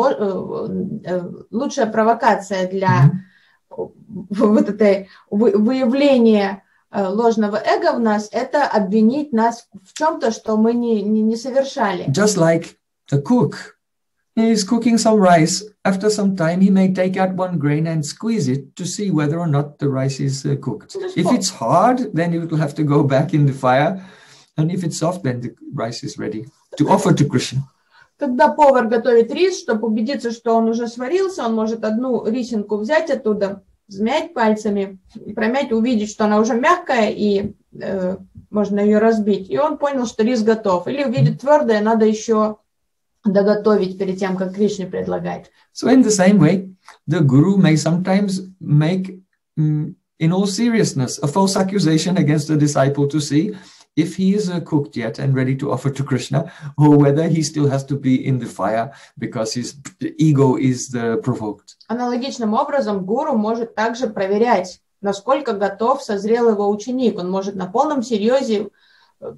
лучшая провокация для mm-hmm. вот этой выявления ложного эго в нас, это обвинить нас в чем-то, что мы не, не, не совершали. Just like a cook, he is cooking some rice. After some time, he may take out one grain and squeeze it to see whether or not the rice is uh, cooked. If it's hard, then it will have to go back in the fire. And if it's soft, then the rice is ready to offer to Krishna. Когда повар готовит рис, чтобы убедиться, что он уже сварился, он может одну рисинку взять оттуда, змять пальцами, промять, увидеть, что она уже мягкая, и э, можно ее разбить. И он понял, что рис готов. Или увидит твердое, надо еще доготовить перед тем, как Кришне предлагать. So in the same way, the Guru may sometimes make, um, in all seriousness, a false accusation against the disciple to see if he is uh, cooked yet and ready to offer to Krishna, or whether he still has to be in the fire because his ego is uh, provoked. Аналогичным образом гуру может также проверять, насколько готов, созрел его ученик. Он может на полном серьезе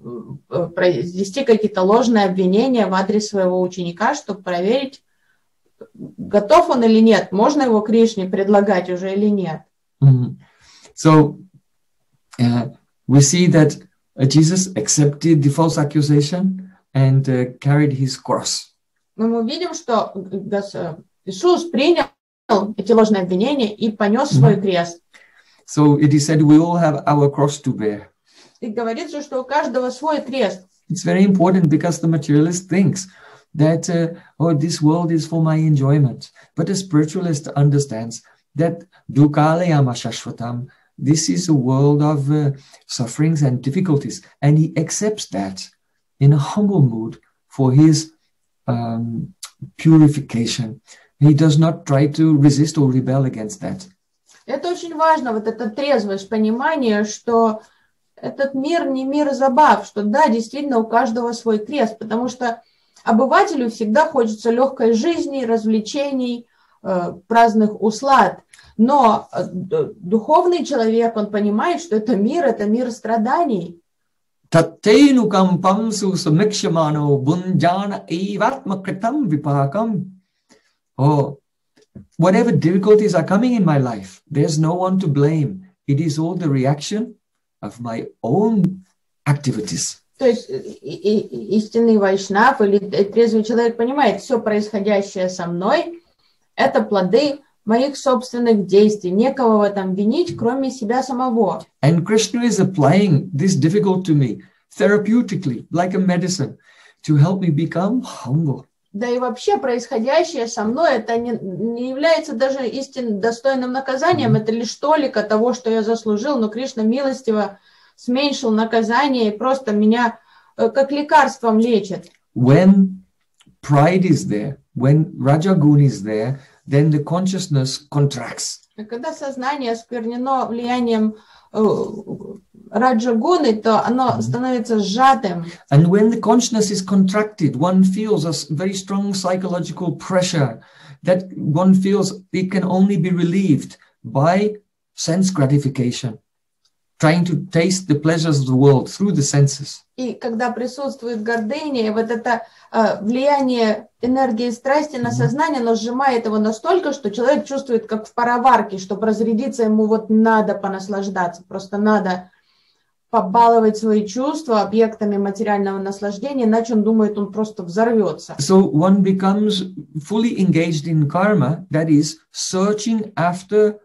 произвести какие-то ложные обвинения в адрес своего ученика, чтобы проверить, готов он или нет, можно его Кришне предлагать уже или нет. Mm-hmm. So uh, we see that uh, Jesus accepted the false accusation and uh, carried his cross. Мы видим, что Иисус принял эти ложные обвинения и понес mm-hmm. свой крест. So it is said we all have our cross to bear. И говорится, что у каждого свой крест. It's very important because the materialist thinks that, uh, oh, this world is for my enjoyment. But the spiritualist understands that dukkhalayama shashvatam, this is a world of uh, sufferings and difficulties. And he accepts that in a humble mood for his um, purification. He does not try to resist or rebel against that. Это очень важно, вот эта трезвость, понимание, что этот мир не мир забав, что да, действительно у каждого свой крест, потому что обывателю всегда хочется легкой жизни, развлечений, э, праздных услад. Но э, духовный человек, он понимает, что это мир, это мир страданий. Oh, whatever difficulties are coming in my life, there's no one to blame. It is all the reaction of my own activities. То есть истинный вайшнав или трезвый человек понимает, все происходящее со мной – это плоды моих собственных действий. Некого в этом винить, кроме себя самого. And Krishna is applying this difficult to me therapeutically, like a medicine, to help me become humble. Да и вообще происходящее со мной, это не, не является даже истинно достойным наказанием, mm-hmm. это лишь толика того, что я заслужил, но Кришна милостиво сменьшил наказание и просто меня как лекарством лечит. When pride is there, when Rajagun is there, then the consciousness contracts. Когда сознание осквернено влиянием раджагуны, то оно становится сжатым. And when the consciousness is contracted, one feels a very strong psychological pressure that one feels it can only be relieved by sense gratification, trying to taste the pleasures of the world through the senses. И когда присутствует гордыня, вот это э, влияние энергии страсти на сознание, оно сжимает его настолько, что человек чувствует, как в пароварке, чтобы разрядиться, ему вот надо понаслаждаться, просто надо побаловать свои чувства объектами материального наслаждения, иначе он думает, он просто взорвется. So one becomes fully engaged in karma, that is, searching after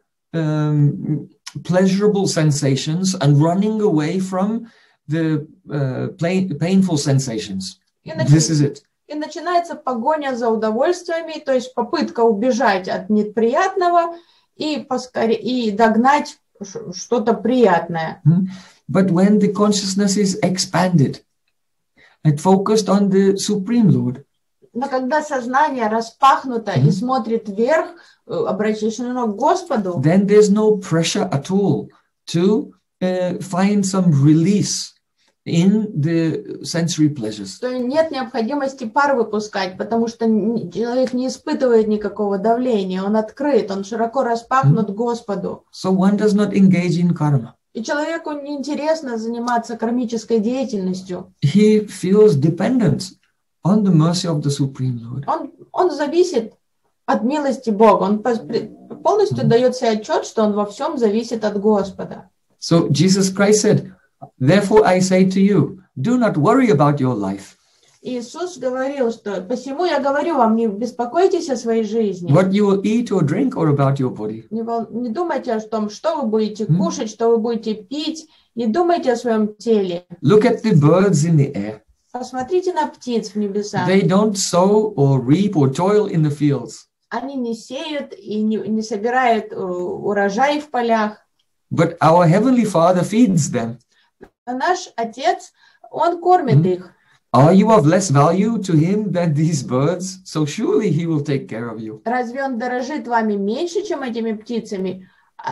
um, pleasurable sensations and running away from the uh, pain, painful sensations. Нач... This is it. И начинается погоня за удовольствиями, то есть попытка убежать от неприятного и, поскоре... и догнать что-то приятное. Mm-hmm. But when the consciousness is expanded and focused on the Supreme Lord, но когда сознание распахнуто mm-hmm. и смотрит вверх, обращено к Господу, then there's no pressure at all to uh, find some release in the sensory pleasures. То нет необходимости пар выпускать, потому что человек не испытывает никакого давления, он открыт, он широко распахнут mm-hmm. Господу. So one does not engage in karma. И человеку неинтересно заниматься кармической деятельностью. He feels dependent on the mercy of the Supreme Lord. Он, он зависит от милости Бога. Он полностью mm-hmm. дает себе отчет, что он во всем зависит от Господа. So Jesus Christ said, therefore I say to you, do not worry about your life. Иисус говорил, что посему я говорю вам, не беспокойтесь о своей жизни. What you will eat or drink or about your body. Не, не думайте о том, что вы будете кушать, mm. что вы будете пить. Не думайте о своем теле. Look at the birds in the air. Посмотрите на птиц в небесах. They don't sow or reap or toil in the fields. Они не сеют и не, не собирают урожай в полях. But our heavenly Father feeds them. А наш Отец, Он кормит mm. их. Are you of less value to him than these birds? So surely he will take care of you. Разве он дорожит вами меньше, чем этими птицами?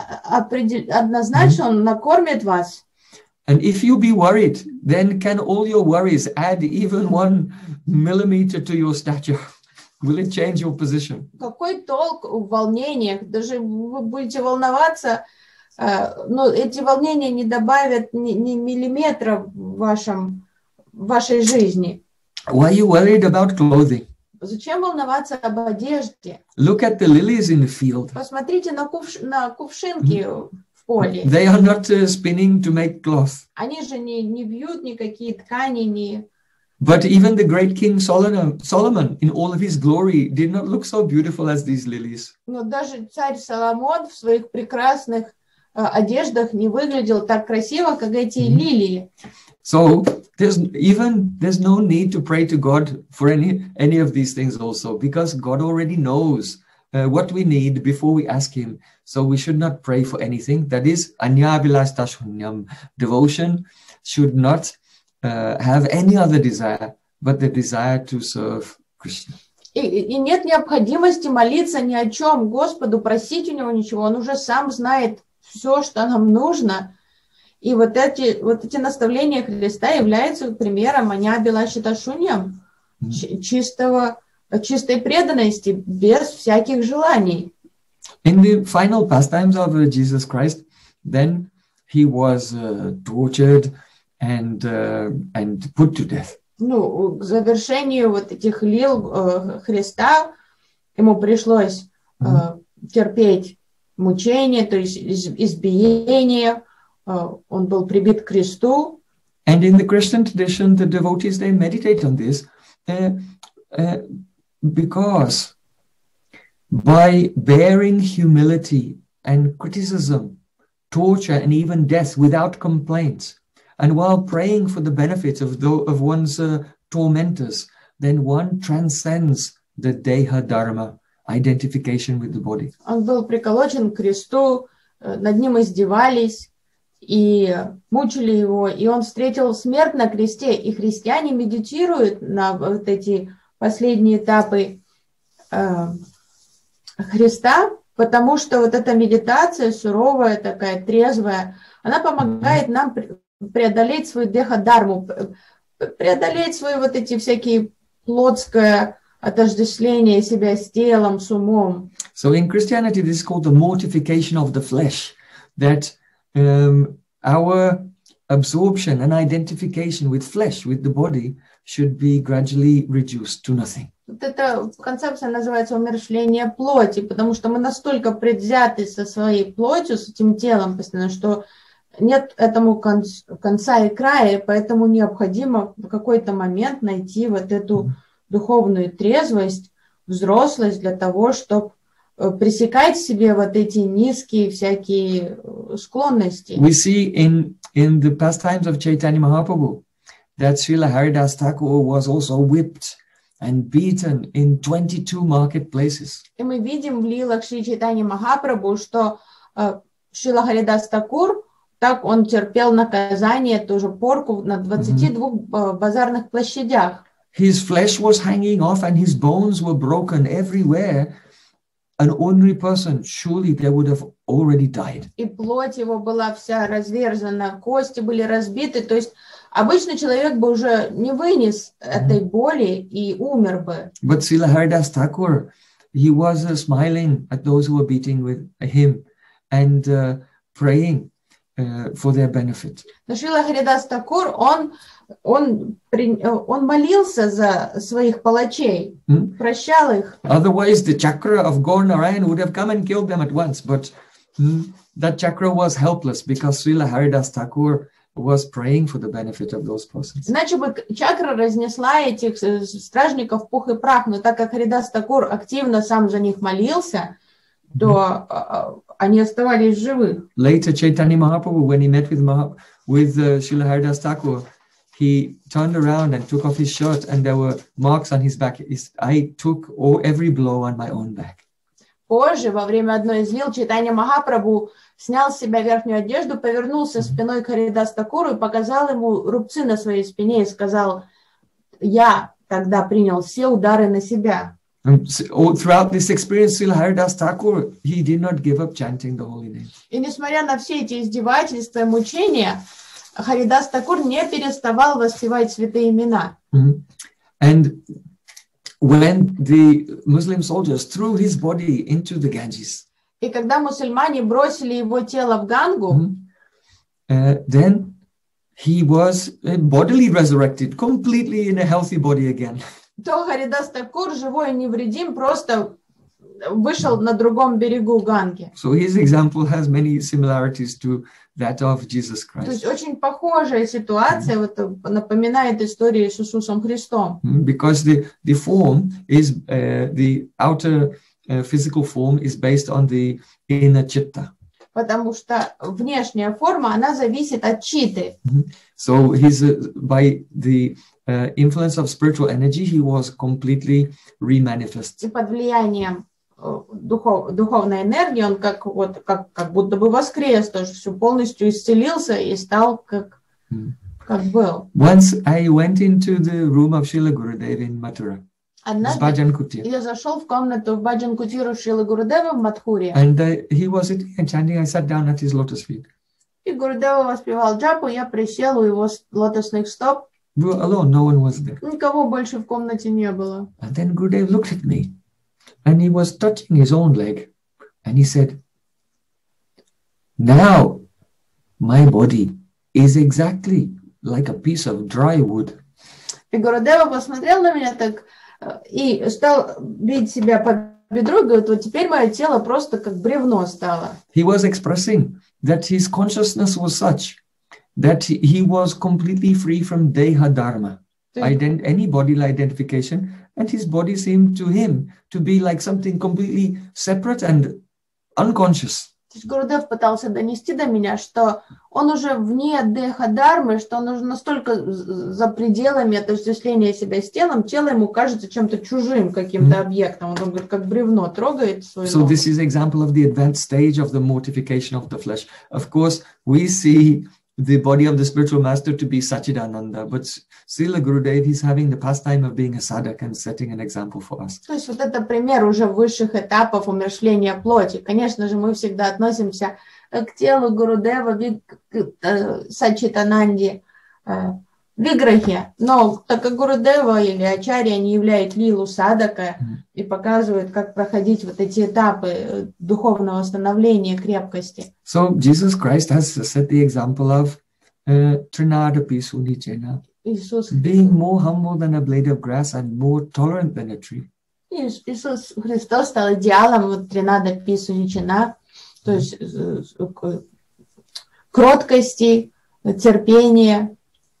Однозначно он накормит вас. And if you be worried, then can all your worries add even one millimeter to your stature? Will it change your position? Какой толк в волнениях? Даже вы будете волноваться, но эти волнения не добавят ни, ни миллиметра в вашем в вашей жизни. Why are you worried about clothing? Зачем волноваться об одежде? Look at the lilies in the field. Посмотрите на, кувш... на кувшинки в поле. They are not uh, spinning to make cloth. Они же не, не вьют никакие ткани, не... But even the great King Solomon, Solomon, in all of his glory, did not look so beautiful as these lilies. Но даже царь Соломон в своих прекрасных э, одеждах не выглядел так красиво, как эти mm-hmm. лилии. So there's even there's no need to pray to God for any any of these things also, because God already knows uh, what we need before we ask Him. So we should not pray for anything. That is, Anyabilastashunyam. Devotion should not uh, have any other desire but the desire to serve Krishna. И, и нет необходимости молиться ни о чем Господу, просить у Него ничего. Он уже сам знает все, что нам нужно. И вот эти, вот эти наставления Христа являются примером аньябилашиташуньям, чистого, чистой преданности, без всяких желаний. In the final pastimes of uh, Jesus Christ, then he was uh, tortured and uh, and put to death. Ну, к завершению вот этих лил э, Христа ему пришлось э, mm-hmm. терпеть мучения, то есть избиение. Uh, он был прибит к кресту. And in the Christian tradition, the devotees, they meditate on this uh, uh, because by bearing humility and criticism, torture and even death without complaints, and while praying for the benefit of, the, of one's uh, tormentors, then one transcends the Deha Dharma, identification with the body. Он был приколочен к кресту, над ним издевались, и мучили его, и он встретил смерть на кресте, и христиане медитируют на вот эти последние этапы э, Христа, потому что вот эта медитация суровая, такая трезвая, она помогает нам преодолеть свою деха-дарму, преодолеть свои вот эти всякие плотское отождествление себя с телом, с умом. So in Christianity, this is called the mortification of the flesh, that Um, our absorption and identification with flesh, with the body, should be gradually reduced to nothing. Вот эта концепция называется умерщвление плоти, потому что мы настолько предвзяты со своей плотью, с этим телом постоянно, что нет этому кон- конца и края, поэтому необходимо в какой-то момент найти вот эту mm-hmm. духовную трезвость, взрослость для того, чтобы пресекать в себе вот эти низкие всякие склонности. We see in in the pastimes of Chaitanya Mahaprabhu that Srila Haridas Thakur was also whipped and beaten in twenty-two marketplaces. И мы видим в лилах Шри Чайтаньи Махапрабху, что uh, Шрила Харидас Такур, так он терпел наказание, тоже порку на двадцати двух mm-hmm. базарных площадях. His flesh was hanging off and his bones were broken everywhere. An ordinary person, surely they would have already died. И плоть его была вся разверзана, кости были разбиты, то есть обычный человек бы уже не вынес этой боли и умер бы. But Srila Haridas Thakur, he was uh, smiling at those who were beating with him and uh, praying uh, for their benefit. Но Шрила Харидас Такур, он Он, он молился за своих палачей, hmm? прощал их. Otherwise, the chakra of Gaur Narayan would have come and killed them at once. But hmm, that chakra was helpless because Srila Haridas Thakur was praying for the benefit of those persons. Иначе бы чакра разнесла этих стражников в пух и прах, но так как Харидас Такур активно сам за них молился, то hmm. они оставались живы. Later, Chaitanya Mahaprabhu, when he met with, Maha, with uh, Srila Haridas Thakur, he turned around and took off his shirt, and there were marks on his back. I took all, every blow on my own back. Позже, во время одной из лил, Чайтанья Махапрабху снял с себя верхнюю одежду, повернулся спиной к Харидас Такуру и показал ему рубцы на своей спине и сказал: «Я тогда принял все удары на себя». And throughout this experience, Srila Haridas Thakur, he did not give up chanting the holy name. И несмотря на все эти издевательства и мучения, Харидас Такур не переставал воспевать святые имена. Mm-hmm. And when the Muslim soldiers threw his body into the Ganges, и когда мусульмане бросили его тело в Гангу, mm-hmm. uh, then he was bodily resurrected, completely in a healthy body again. то Харидас Такур, живой и невредим, просто вышел на другом берегу Ганги. So his example has many similarities to that of Jesus То есть Christ. очень похожая ситуация, вот, напоминает историю с Иисусом Христом. Because the, the form is, uh, the outer uh, physical form is based on the inner chitta. Потому что внешняя форма, она зависит от читы. So he's, uh, by the uh, influence of spiritual energy, he was completely remanifest. И под влиянием Духов, духовной энергии, он как, вот, как, как будто бы воскрес, тоже все полностью исцелился и стал как, mm. как был. Once I went into the room of Srila Gurudev in Mathura. Однажды я зашел в комнату в Баджан-кутиру Шрилы Гурудева в Мадхуре. And uh, he was sitting and chanting. I sat down at his lotus feet. И Гурудева воспевал джапу, я присел у его лотосных стоп. We were alone, no one was there. Никого больше в комнате не было. And then Gurudev looked at me. And he was touching his own leg. And he said, now my body is exactly like a piece of dry wood. И Гурудева посмотрел на меня так и стал бить себя по бедру, и говорит, вот теперь мое тело просто как бревно стало. He was expressing that his consciousness was such that he was completely free from deha dharma, ident- any bodily identification. And his body seemed to him to be like something completely separate and unconscious. То есть Гурудев пытался донести до меня, что он уже вне деха-дharмы, что он уже настолько за пределами отождествления себя с телом, тело ему кажется чем-то чужим, каким-то объектом. Он говорит, как бревно трогает свою So ногу. this is an example of the advanced stage of the mortification of the flesh. Of course, we see the body of the spiritual master to be Sachidananda, but Srila Gurudev, he's having the pastime of being a sadhak and setting an example for us. То есть вот это пример уже высших этапов умерщвления плоти. Конечно же, мы всегда относимся к телу Гурудева, к Сачитананде, Виграхе, но так как Гурудева или Ачарья они являют лилу садака и показывают, как проходить вот эти этапы духовного становления, крепкости. So Jesus Christ has set the example of uh, Trinadapi Sunichena, Иисус, being more humble than a blade of grass and more tolerant than a tree. Иисус Христос стал идеалом вот Тринада Писуничина, то есть кроткости, терпения.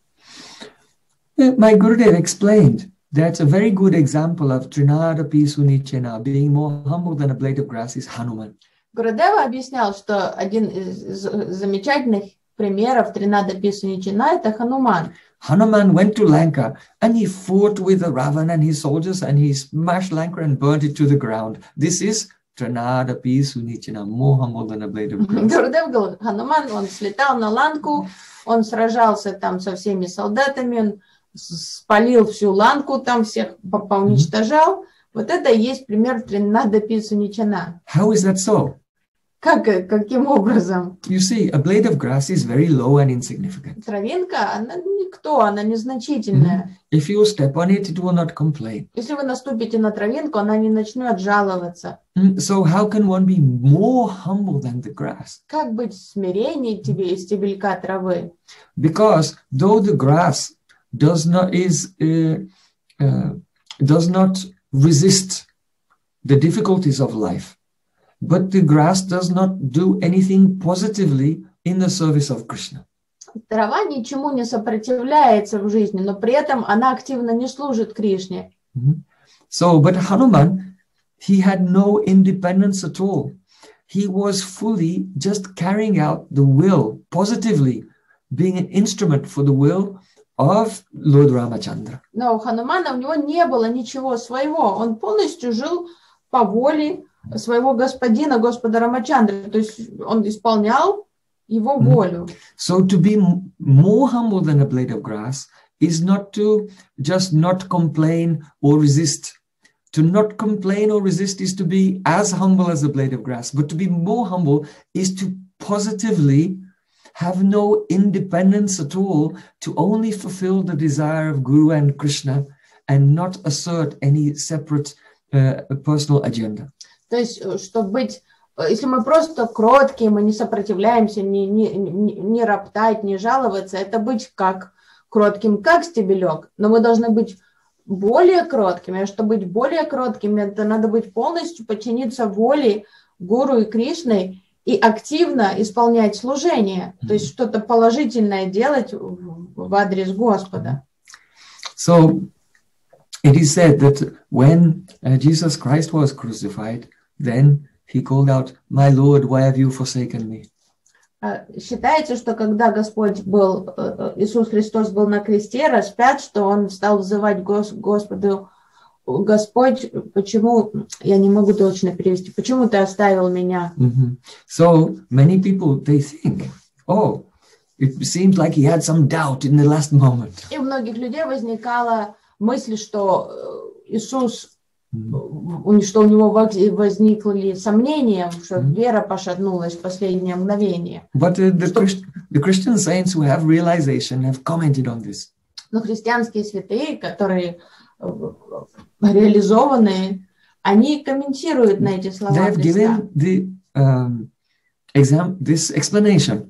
My Gurudev explained that a very good example of Trinadapi Sunichena, being more humble than a blade of grass, is Hanuman. Гурудева объяснял, что один из замечательных примеров Тринадапи Суничина это Хануман. Hanuman went to Lanka and he fought with the Ravan and his soldiers and he smashed Lanka and burnt it to the ground. This is Trinadapi Sunichena, more humble than a blade of grass. Гурудев говорил, Хануман, он слетал на Ланку, он сражался там со всеми солдатами, он спалил всю Ланку, там всех поуничтожал. Вот это и есть пример Тринадапи Суничена. How is that so? Как, каким образом? You see, a blade of grass is very low and insignificant. Травинка, она никто, она незначительная. If you step on it, it will not complain. Если вы наступите на травинку, она не начнет жаловаться. So how can one be more humble than the grass? Как быть смиреннее тебе из стебелька травы? Because though the grass does not is uh, uh, does not resist the difficulties of life, but the grass does not do anything positively in the service of Krishna. Трава ничему не сопротивляется в жизни, но при этом она активно не служит Кришне. Mm-hmm. So, but Hanuman, he had no independence at all. He was fully just carrying out the will positively, being an instrument for the will of Lord Ramachandra. Но у Ханумана у него не было ничего своего. Он полностью жил по воле своего господина, Господа Рамачандры. То есть он исполнял его волю. So to be more humble than a blade of grass is not to just not complain or resist. To not complain or resist is to be as humble as a blade of grass. But to be more humble is to positively have no independence at all, to only fulfill the desire of Guru and Krishna and not assert any separate uh, personal agenda. То есть, чтобы быть, если мы просто кроткие, мы не сопротивляемся, не, не, не, не роптать, не жаловаться, это быть как кротким, как стебелек, но мы должны быть более кроткими. А чтобы быть более кроткими, это надо быть полностью подчиниться воле Гуру и Кришны и активно исполнять служение, то есть что-то положительное делать в, в адрес Господа. So it is said that when uh, Jesus Christ was crucified, then he called out, "My Lord, why have you forsaken me?" Считается, что когда Господь был, Иисус Христос был на кресте, распят, что он стал взывать Гос, Господу: Господь, почему, я не могу точно перевести, почему ты оставил меня? Mm-hmm. So many people, they think, oh, it seems like he had some doubt in the last moment. И у многих людей возникала мысль, что Иисус, mm-hmm. что у него возникли сомнения, что mm-hmm. вера пошатнулась в последнее мгновение. But uh, the, Christ, the Christian saints who have realization have commented on this. Но христианские святые, которые реализованные, они комментируют на эти слова They have Христа. given the, um, exam, this explanation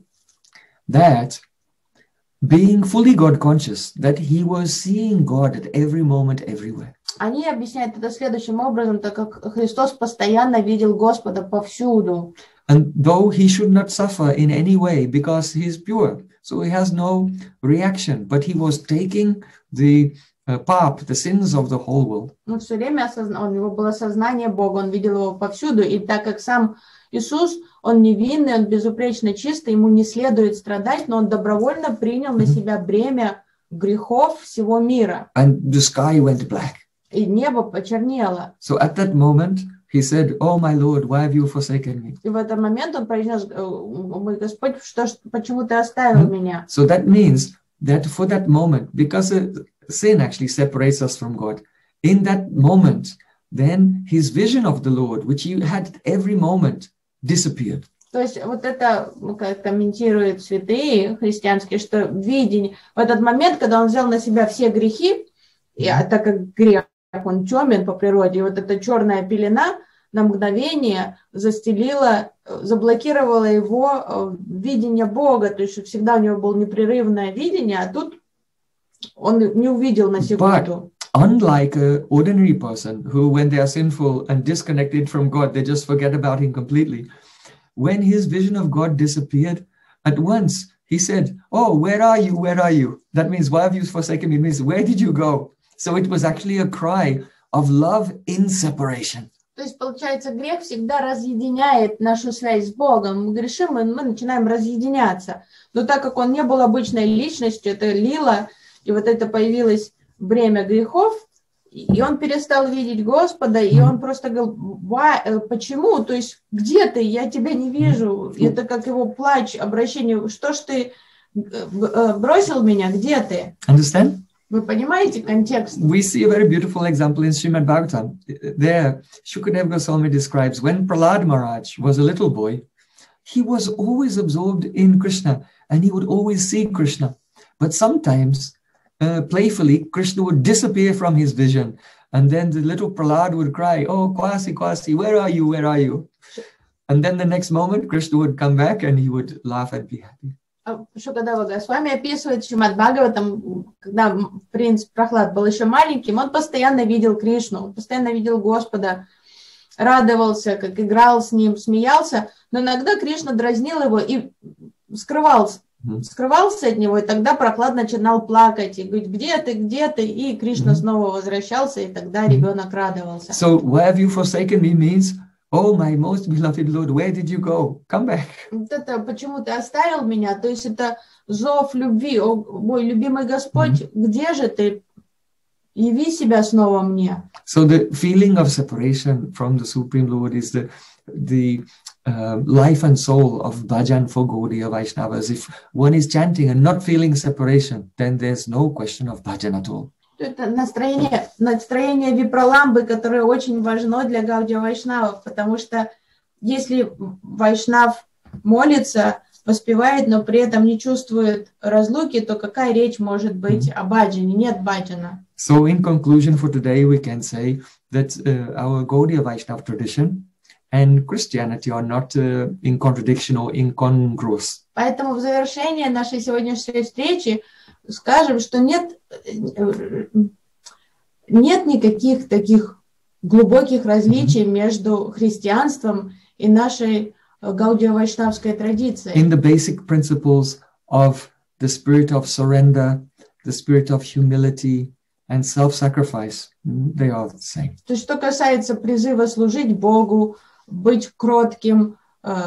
that being fully God conscious, that he was seeing God at every moment, everywhere. Они объясняют это следующим образом, так как Христос постоянно видел Господа повсюду. And though he should not suffer in any way because he is pure, so he has no reaction, but he was taking the uh, pap, the sins of the whole world. Но все время осозна... у него было сознание Бога, он видел его повсюду, и так как сам Иисус, он невинный, он безупречно чистый, ему не следует страдать, но он добровольно принял на себя бремя грехов всего мира. And the sky went black. И небо почернело. So at that moment, he said, "Oh my Lord, why have you forsaken me?" И в этот момент он произнес: "Мой Господь, что, почему ты оставил меня?" So that means that for that moment, because sin actually separates us from God, in that moment, then his vision of the Lord, which he had at every moment, disappeared. То есть вот это, как комментируют святые христианские, что видение, в этот момент, когда он взял на себя все грехи, и, а так как грех, он темен по природе, и вот эта черная пелена на мгновение застелила, заблокировала его видение Бога, то есть всегда у него было непрерывное видение, а тут он не увидел на секунду. But unlike an ordinary person who, when they are sinful and disconnected from God, they just forget about him completely. When his vision of God disappeared, at once he said, "Oh, where are you? Where are you?" That means, "Why have you forsaken me?" It means, "Where did you go?" So it was actually a cry of love in separation. То есть, получается, грех всегда разъединяет нашу связь с Богом. Мы грешим, и мы начинаем разъединяться. Но так как он не был обычной личностью, это лила, и вот это появилось бремя грехов, и он перестал видеть Господа, и он просто говорил: почему? То есть, где ты? Я тебя не вижу. И это как его плач, обращение: что ж ты бросил меня? Где ты? Understand? Вы понимаете контекст? We see a very beautiful example in Srimad Bhagavatam. There, Shukadeva Goswami describes when Prahlad Maharaj was a little boy, he was always absorbed in Krishna, and he would always see Krishna. But sometimes, uh, playfully, Krishna would disappear from his vision, and then the little Prahlad would cry, "Oh, Kwasi, Kwasi, where are you? Where are you?" And then the next moment, Krishna would come back, and he would laugh and be happy. Шукадева Госвами описывает Шримад Бхагаватам, когда принц Прахлад был еще маленьким, он постоянно видел Кришну, он постоянно видел Господа, радовался, как играл с ним, смеялся, но иногда Кришна дразнил его и скрывался, скрывался от него, и тогда Прахлад начинал плакать и говорить: "Где ты, где ты?" И Кришна снова возвращался, и тогда ребенок радовался. So, "Why have you forsaken me" means, "Oh, my most beloved Lord, where did you go? Come back." Вот это "почему ты оставил меня", то есть это зов любви: "О, мой любимый Господь, mm-hmm. где же ты? Яви себя снова мне." So the feeling of separation from the Supreme Lord is the the uh, life and soul of bhajan for Gaudiya Vaishnavas. If one is chanting and not feeling separation, then there's no question of bhajan at all. Это настроение, настроение випраламбы, которое очень важно для Гаудия Вайшнавов, потому что если Вайшнав молится, воспевает, но при этом не чувствует разлуки, то какая речь может быть о баджане? Нет баджана. So in conclusion for today, we can say that uh, our Gaudiya Vaishnava tradition and Christianity are not uh, in contradiction or incongruous. Поэтому в завершение нашей сегодняшней встречи скажем, что нет, нет никаких таких глубоких различий между христианством и нашей гаудио-вайшнавской традицией. In the basic principles of the spirit of surrender, the spirit of humility, and self-sacrifice, they are the same. То есть, что касается призыва служить Богу, быть кротким,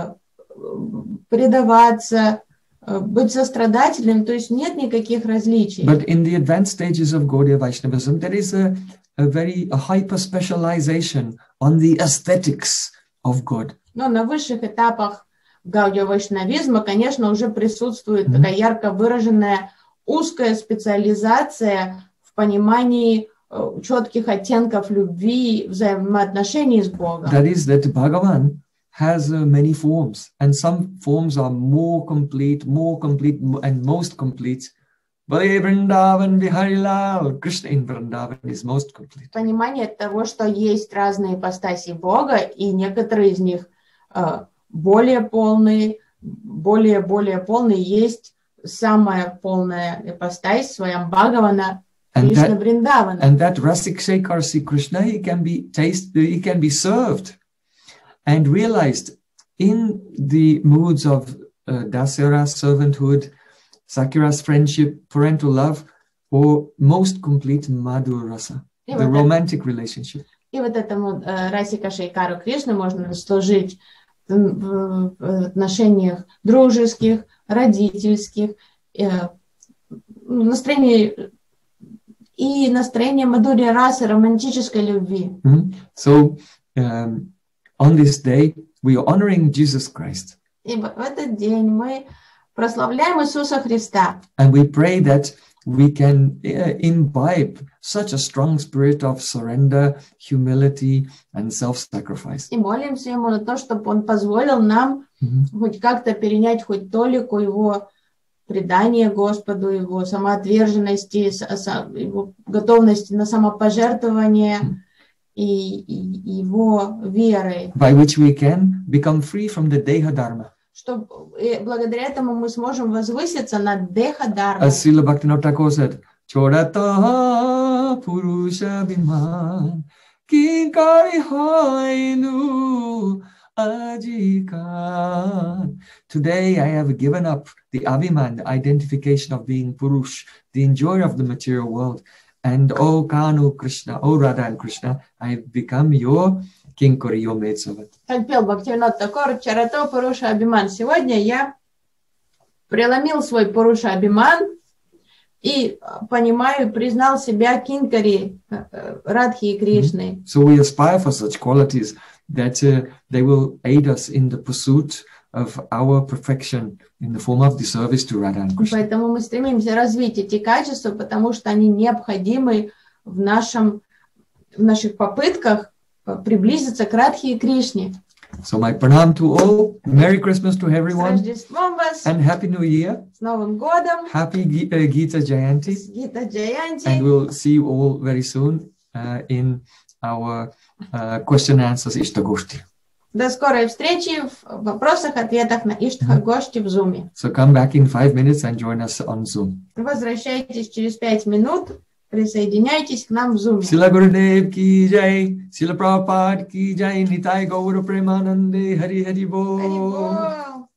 предаваться, быть сострадательным, то есть нет никаких различий. But in the advanced stages of Gaudiya Vaishnavism, there is a, a very a hyper specialization on the aesthetics of God. Но на высших этапах гаудио-вайшнавизма, конечно, уже присутствует mm-hmm. такая ярко выраженная узкая специализация в понимании uh, четких оттенков любви, взаимоотношений с Богом. That is that Bhagavan has uh, many forms, and some forms are more complete, more complete, and most complete. Bale Vrindavan Bihari Lal, Krishna in Vrindavan is most complete. Понимание того, что есть разные ипостаси Бога, и некоторые из них uh, более полные, более-более полные, есть самая полная ипостась своям Бхагавана, Кришна Вриндавана. And that Rasik Shekhar Sri Krishna, he can be tasted, he can be served and realized in the moods of uh, Dasara's servanthood, Sakira's friendship, parental love, or most complete Madhur Rasa, the вот romantic это, relationship. И вот этому uh, Расика Шейкару Кришны можно служить в, в отношениях дружеских, родительских, uh, настроение и настроение Мадхури Расы, романтической любви. Mm-hmm. So, um, on this day, we are honoring Jesus Christ. И в этот день мы прославляем Иисуса Христа. And we pray that we can uh, imbibe such a strong spirit of surrender, humility, and self-sacrifice. И молимся Ему на то, чтобы Он позволил нам mm-hmm. хоть как-то перенять хоть толику Его предания Господу, Его самоотверженности, Его готовности на самопожертвование. Mm-hmm. И, и его верой. By which we can become free from the Deha Dharma. Что благодаря этому мы сможем возвыситься над Деха Дharma. As Srila Bhaktivinoda Thakur said, Chodata Purusha Bhiman Kinkari Hainu Ajikan. Today I have given up the Abhiman, the identification of being Purush, the enjoyer of the material world. And oh Kanu Krishna, oh Radha and Krishna, I have become your Kinkari, your maidservant. Как пел Бхактивинода Тхакур, Чарато Пуруша Абхиман. Сегодня я преломил свой Пуруша Абхиман и понимаю, признал себя Кинкари, Радхи и Кришны. So we aspire for such qualities that uh, they will aid us in the pursuit of our perfection in the form of the service to Radha and Krishna. Поэтому мы стремимся развить эти качества, потому что они необходимы в нашем, в наших попытках приблизиться к Радхе и Кришне. So my pranam to all, Merry Christmas to everyone, С Рождеством вас, and Happy New Year, с Новым годом, Happy G- uh, Gita Jayanti, с Гита Джаянти. And we'll see you all very soon uh, in our uh, question and answers Ishtagoshti. До скорой встречи в вопросах-ответах на Иштха-гошти в Zoom. So come back in five minutes and join us on Zoom. Возвращайтесь через пять минут, присоединяйтесь к нам в Zoom. Srila Gurudev ki jai, Srila Prabhupada ki jai, Nitai Gaura Premanande, Hari Hari Bol. Hari Bol.